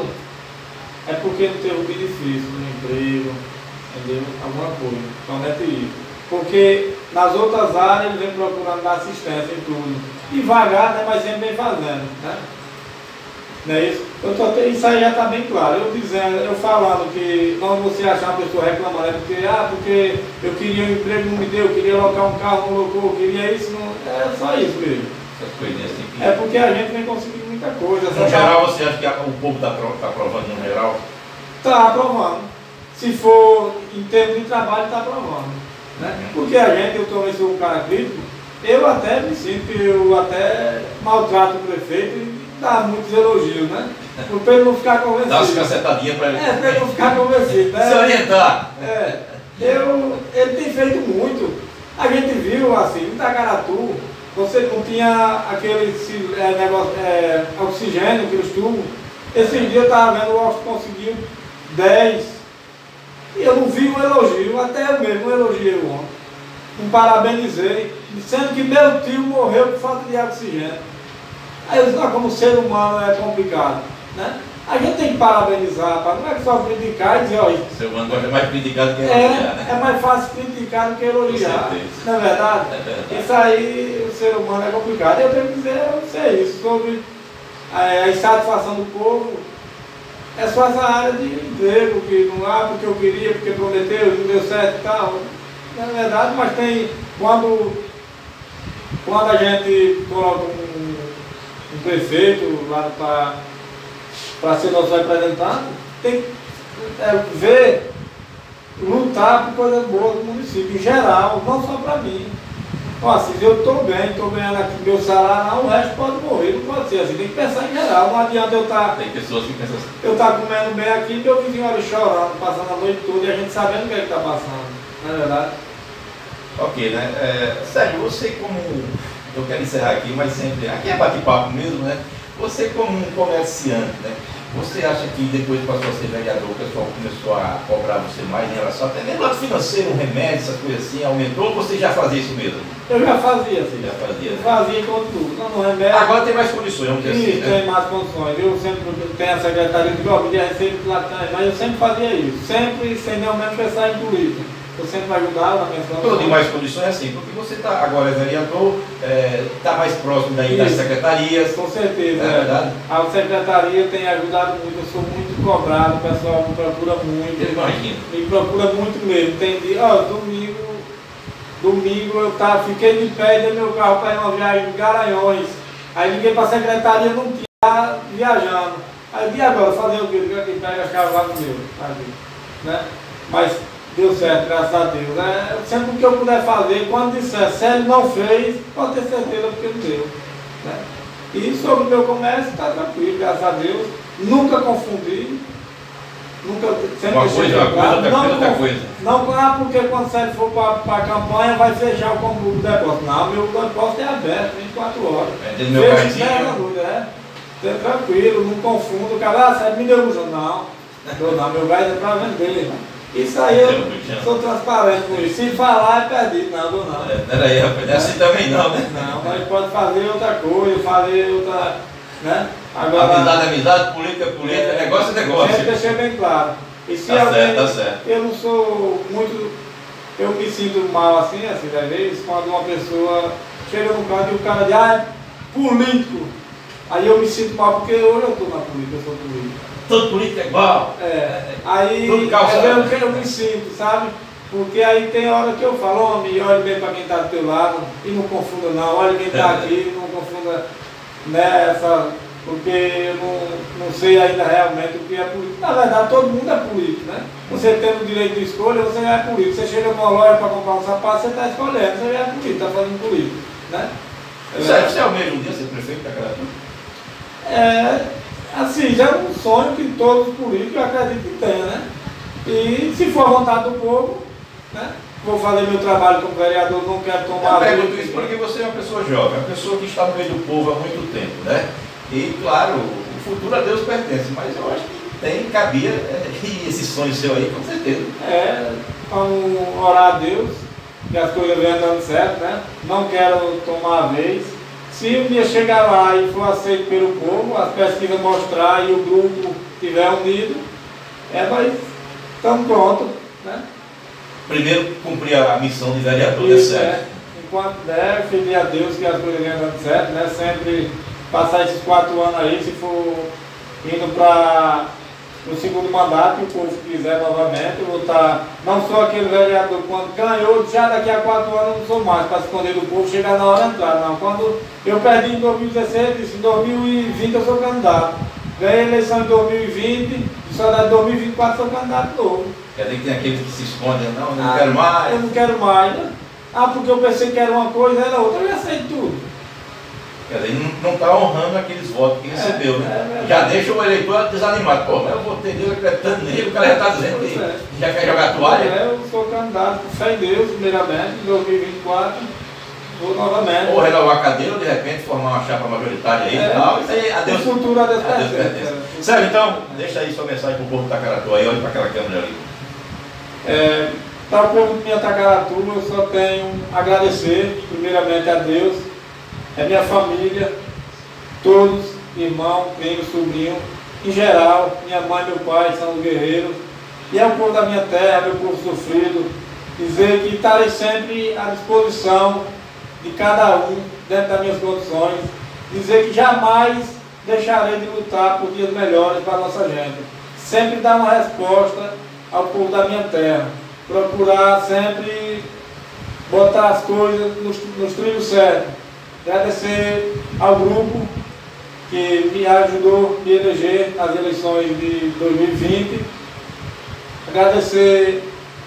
é porque não teve um benefício no emprego, entendeu? Alguma coisa. Somente isso. Porque nas outras áreas ele vem procurando dar assistência em tudo. Devagar, né? Mas sempre vem fazendo. Né? Não é isso? Eu tô, isso aí já está bem claro. Eu dizendo, eu falando que não você achar uma pessoa reclamando, é porque, ah, porque eu queria um emprego, não me deu, eu queria alocar um carro, não alocou, eu queria isso, não. É só isso mesmo.
Essas coisinhas assim que...
É porque a gente vem conseguindo muita coisa.
No geral, você acha que o povo está tá aprovando no geral?
Está aprovando. Se for em termos de trabalho, está aprovando. Né? Porque a gente, eu também sou um cara crítico, eu até me sinto que eu até maltrato o prefeito e dá muitos elogios, né? Para ele não ficar convencido.
Dá umas cacetadinhas para ele.
É, para ele não ficar convencido. Né?
Se orientar.
É, eu, ele tem feito muito. A gente viu assim, em Tacaratu, você não tinha aquele é, negócio, é, oxigênio, aqueles tubos. Esses dias eu estava vendo o Washington conseguiu dez. E eu não vi um elogio, até eu mesmo elogiei o homem. Um parabenizei, sendo que meu tio morreu por falta de oxigênio. Aí eu disse, ah, como ser humano é complicado. Né? A gente tem que parabenizar, tá? Não é só criticar e dizer, olha.
O ser humano gosta mais criticar do que
elogiar,
é, né?
É mais fácil criticar do que elogiar. Não é verdade?
É verdade.
Isso aí, o ser humano é complicado. Eu tenho que dizer, eu sei isso, sobre a insatisfação do povo. É só essa área de emprego, que não há porque eu queria, porque prometeu, não deu certo e tal. Não é verdade, mas tem, quando quando a gente coloca um, um prefeito lá para ser nosso representante, tem que é, ver, lutar por coisas boas do município, em geral, não só para mim. Então, assim, se eu estou bem, estou ganhando aqui meu salário, não, o resto pode morrer, não pode ser assim, tem que pensar em geral, não adianta eu estar...
Tem pessoas que pensam assim.
Eu estar comendo bem aqui e meu vizinho ali chorando, passando a noite toda e a gente sabendo o que é que está passando, não é verdade?
Ok, né? É, Sérgio, você como... Eu quero encerrar aqui, mas sempre... Aqui é bate-papo mesmo, né? Você como um comerciante, né? Você acha que depois que passou a ser vereador, o pessoal começou a cobrar você mais em relação até nem lado financeiro, um remédio, essas coisas assim, aumentou ou você já fazia isso mesmo?
Eu já fazia, assim.
Já fazia,
Eu
né?
fazia com tudo. Não, no remédio...
Agora tem mais condições, vamos dizer assim,
Isso,
né?
tem mais condições. Eu sempre tenho a secretaria de governo de receita lá atrás, mas eu sempre fazia isso. Sempre, sem nenhum menos pensar em política. Eu sempre ajudava na pensão.
Tudo em mais condições é assim, porque você tá, agora é vereador, está mais próximo daí das
Isso.
secretarias.
Com certeza.
É verdade?
A secretaria tem ajudado muito, eu sou muito cobrado, o pessoal me procura muito.
Eu imagino.
Me procura muito mesmo. Tem dia, ó, domingo, domingo eu tá, fiquei de pé e dei meu carro para ir uma viagem de Garanhões. Aí liguei para a secretaria, não tinha viajando. Aí e agora, fazer o quê? Liga aqui, pega as chaves lá no meu. Aqui, né? Mas deu certo, graças a Deus. É, sempre o que eu puder fazer, quando disser, se ele não fez, pode ter certeza porque não deu. Né? E sobre o meu comércio, está tranquilo, graças a Deus. Nunca confundi. Nunca, sempre
Uma coisa, uma coisa, outra coisa, outra coisa.
Não, ah, porque quando você for para a campanha, vai fechar o combo do depósito. Não, meu depósito é aberto, vinte e quatro horas.
É dentro do meu cartinho.
É, é, tranquilo, não confundo. O cara, ah, você me deu um jornal. Não, não, meu gás é para vender. Isso aí eu sou transparente com isso. Se falar é perdido, não, dou não.
É, peraí, rapaz, não é assim também não, né?
Não, mas pode fazer outra coisa, fazer outra. Né? Agora,
amizade é amizade, política é política, é, negócio é negócio.
Sempre deixei bem claro. E se
tá
alguém,
certo, tá certo.
Eu não sou muito. Eu me sinto mal assim, assim, às vezes, quando uma pessoa chega no canto e o cara diz, ah, é político. Aí eu me sinto mal porque hoje eu estou na política, eu sou político.
Todo político é igual.
É, aí
Tudo calçado.
é o que eu me sinto, sabe? Porque aí tem hora que eu falo, homem, olhe bem para quem está do teu lado e não confunda não, olhe quem está aqui, não confunda nessa, porque eu não, não sei ainda realmente o que é político. Na verdade, todo mundo é político, né? Você tendo o direito de escolha, você já é político. Você chega numa loja para comprar um sapato, você está escolhendo, você já é político, está fazendo político, né?
Sério, você almeja um dia ser prefeito da Caratu?
É, assim, já é um sonho que todos os políticos eu acredito que tenham, né? E se for a vontade do povo, né? Vou fazer meu trabalho como vereador, não quero tomar...
Eu pergunto isso porque você é uma pessoa jovem, uma pessoa que está no meio do povo há muito tempo, né? E, claro, o futuro a Deus pertence, mas eu acho que tem, cabia, é, e esse sonho seu aí, com certeza.
É, vamos orar a Deus, que as coisas venham dando certo, né? Não quero tomar a vez. Se um dia chegar lá e for aceito pelo povo, as pesquisas mostrar e o grupo estiver unido, é, nós estamos prontos, né?
Primeiro, cumprir a missão de vereador,
Isso,
é
é.
sério.
Enquanto der, pedir a Deus que as coisas venham dando certo, né? Sempre passar esses quatro anos aí, se for indo para o segundo mandato, que o povo quiser novamente, eu vou estar, não sou aquele vereador, quando ganhou, já daqui a quatro anos eu não sou mais, para esconder do povo, chegar na hora de entrar, não. Quando eu perdi em dois mil e dezesseis, eu disse, em dois mil e vinte eu sou candidato. Ganhei a eleição em dois mil e vinte, e só em dois mil e vinte e quatro sou candidato novo.
Quer dizer que tem aqueles que se escondem, não, eu não
Ah,
quero mais.
Eu não quero mais, né? Ah, porque eu pensei que era uma coisa, era outra, eu já sei tudo.
Quer dizer, não está honrando aqueles votos que recebeu,
É,
né?
é
já deixa o eleitor desanimado. Pô, mas eu votei nele acreditando nele, o cara já está dizendo
Pois
que
é.
já quer jogar a toalha.
É, eu sou candidato com fé em Deus, primeiramente, em dois mil e vinte e quatro, vou novamente.
Ou renovar a cadeira, ou de repente formar uma chapa majoritária aí e
É,
tal. Isso aí, adeus.
O futuro a Deus
a Deus
pertence.
pertence. Sério, então, deixa aí sua mensagem pro povo de Tacaratu aí, olha para aquela câmera ali.
É, para o povo de minha Tacaratu, eu só tenho a agradecer, primeiramente a Deus, a minha família, todos, irmão, primo, sobrinho, em geral, minha mãe e meu pai são os guerreiros, e é o povo da minha terra, meu povo sofrido, dizer que estarei sempre à disposição de cada um, dentro das minhas condições, dizer que jamais deixarei de lutar por dias melhores para a nossa gente, sempre dar uma resposta ao povo da minha terra, procurar sempre botar as coisas nos, nos trilhos certos, Agradecer ao grupo que me ajudou a me eleger nas eleições de dois mil e vinte. Agradecer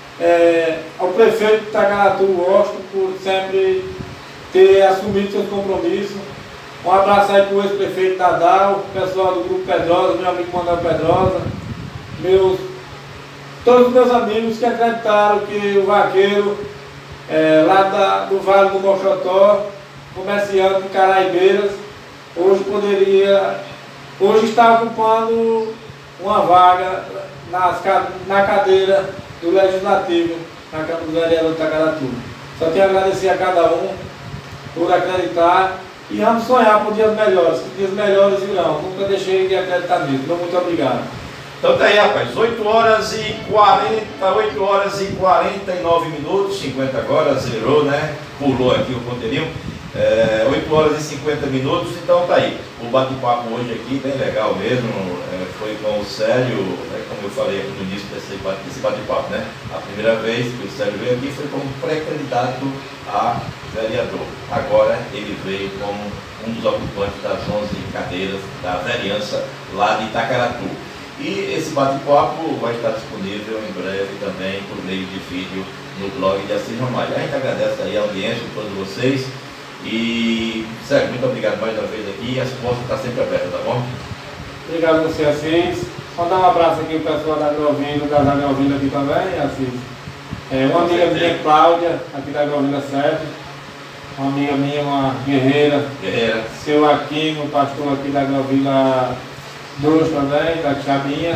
é, ao prefeito de Itacaratu, Washington, por sempre ter assumido seus compromissos. Um abraço aí para o ex-prefeito Tadal, pessoal do Grupo Pedrosa, meu amigo Manuel Pedrosa, meus, todos os meus amigos que acreditaram que o vaqueiro é, lá da, do Vale do Mochotó, comerciante de Caraibeiras, hoje poderia, hoje está ocupando uma vaga nas, na cadeira do Legislativo, na Câmara dos Vereadores de Itacaratu. Só tenho a agradecer a cada um por acreditar e vamos sonhar por dias melhores, que dias melhores virão. Nunca deixei de acreditar nisso. Muito obrigado.
Então tá aí, rapaz, oito horas e quarenta, oito horas e quarenta e nove minutos, cinquenta agora, zerou, né? Pulou aqui o roteirinho. É, oito horas e cinquenta minutos, então tá aí. O bate-papo hoje aqui, bem legal mesmo, é, foi com o Célio, é, como eu falei aqui no início desse bate-papo, né? A primeira vez que o Célio veio aqui foi como pré-candidato a vereador. Agora ele veio como um dos ocupantes das onze cadeiras da vereança lá de Itacaratu. E esse bate-papo vai estar disponível em breve também por meio de vídeo no blog de Assis Ramalho. A gente agradece aí a audiência de todos vocês. E, Sérgio, muito obrigado mais uma vez aqui. As portas estão sempre abertas, tá bom?
Obrigado a você, Assis. Mandar um abraço aqui para o pessoal da Agrovila, das Agrovilas aqui também, Assis. É, uma amiga minha, Cláudia, aqui da Agrovila sete. Uma amiga minha, uma guerreira.
Guerreira.
Seu Aquino, pastor aqui da Agrovila dois também, da Chabinha.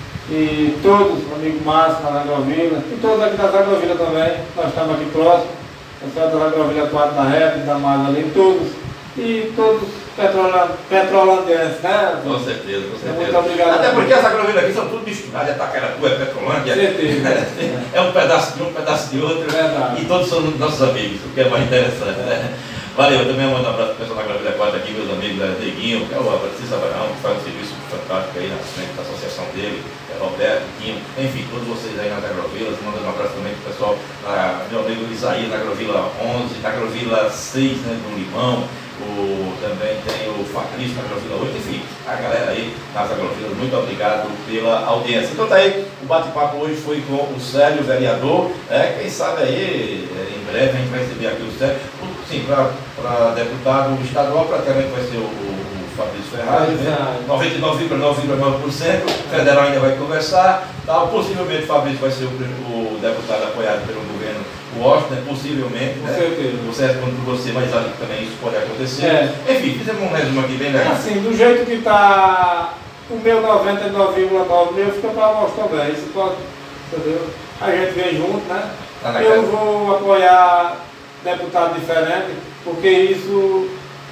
E todos, o amigo Márcio da Agrovila. E todos aqui das Agrovilas também. Nós estamos aqui próximos. Pessoal da Agrovila quatro da Rep, da Masa ali, todos, e todos petrolandenses, né?
Com certeza, com certeza.
Muito obrigado.
Até porque as agrovilas aqui são tudo misturadas, é Itacaratu, é Petrolândia.
Certeza.
É um pedaço de um, um pedaço de outro.
Verdade.
E todos são nossos amigos, o que é mais interessante, né? Valeu, eu também mando um abraço para o pessoal da Agrovila quatro aqui, meus amigos da Neguinho, que é o Francisco Abraão, que faz um serviço fantástico aí na frente da associação dele, é Roberto, Quinho, enfim, todos vocês aí nas Agrovilas. Mandando um abraço também para o pessoal, a, meu amigo Isaías da Agrovila onze, da Agrovila seis, né, do Limão, o, também tem o Fabrício da Agrovila oito, enfim, a galera aí nas Agrovilas, muito obrigado pela audiência. Então tá aí, o bate-papo hoje foi com o Célio, vereador, é, quem sabe aí, em breve a gente vai receber aqui o Célio. Sim, para deputado estadual praticamente vai ser o, o, o Fabrício Ferraz, né? noventa e nove vírgula nove por cento, o federal ainda vai conversar, tal. Possivelmente o Fabrício vai ser o, o deputado apoiado pelo governo Washington, né? Possivelmente,
com
né?
certeza.
Você responde por você, mas acho que também isso pode acontecer.
É.
Enfim, fizemos um resumo aqui bem legal.
Assim, do jeito que está o meu noventa e nove vírgula nove meu, fica para Washington também. Isso pode, entendeu? A gente vem junto, né?
Tá na
Eu
casa.
vou apoiar deputado diferente, porque isso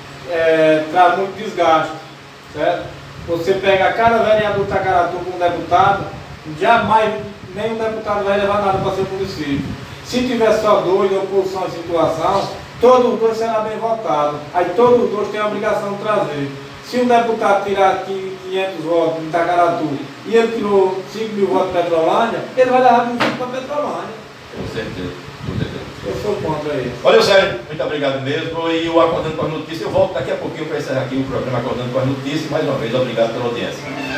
é, traz muito desgaste, certo? Você pega cada vereador de Itacaratu com um deputado, jamais nenhum deputado vai levar nada para seu município. Se tiver só dois, oposição à situação, todos os dois serão bem votados. Aí todos os dois têm a obrigação de trazer. Se um deputado tirar quinhentos votos em Itacaratu e ele tirou cinco mil votos em Petrolândia, ele vai levar vinte para Petrolândia.
Com certeza, com certeza.
Eu sou contra isso.
Valeu, Sérgio, muito obrigado mesmo. E o Acordando com as Notícias, eu volto daqui a pouquinho para encerrar aqui o programa Acordando com as Notícias. Mais uma vez, obrigado pela audiência.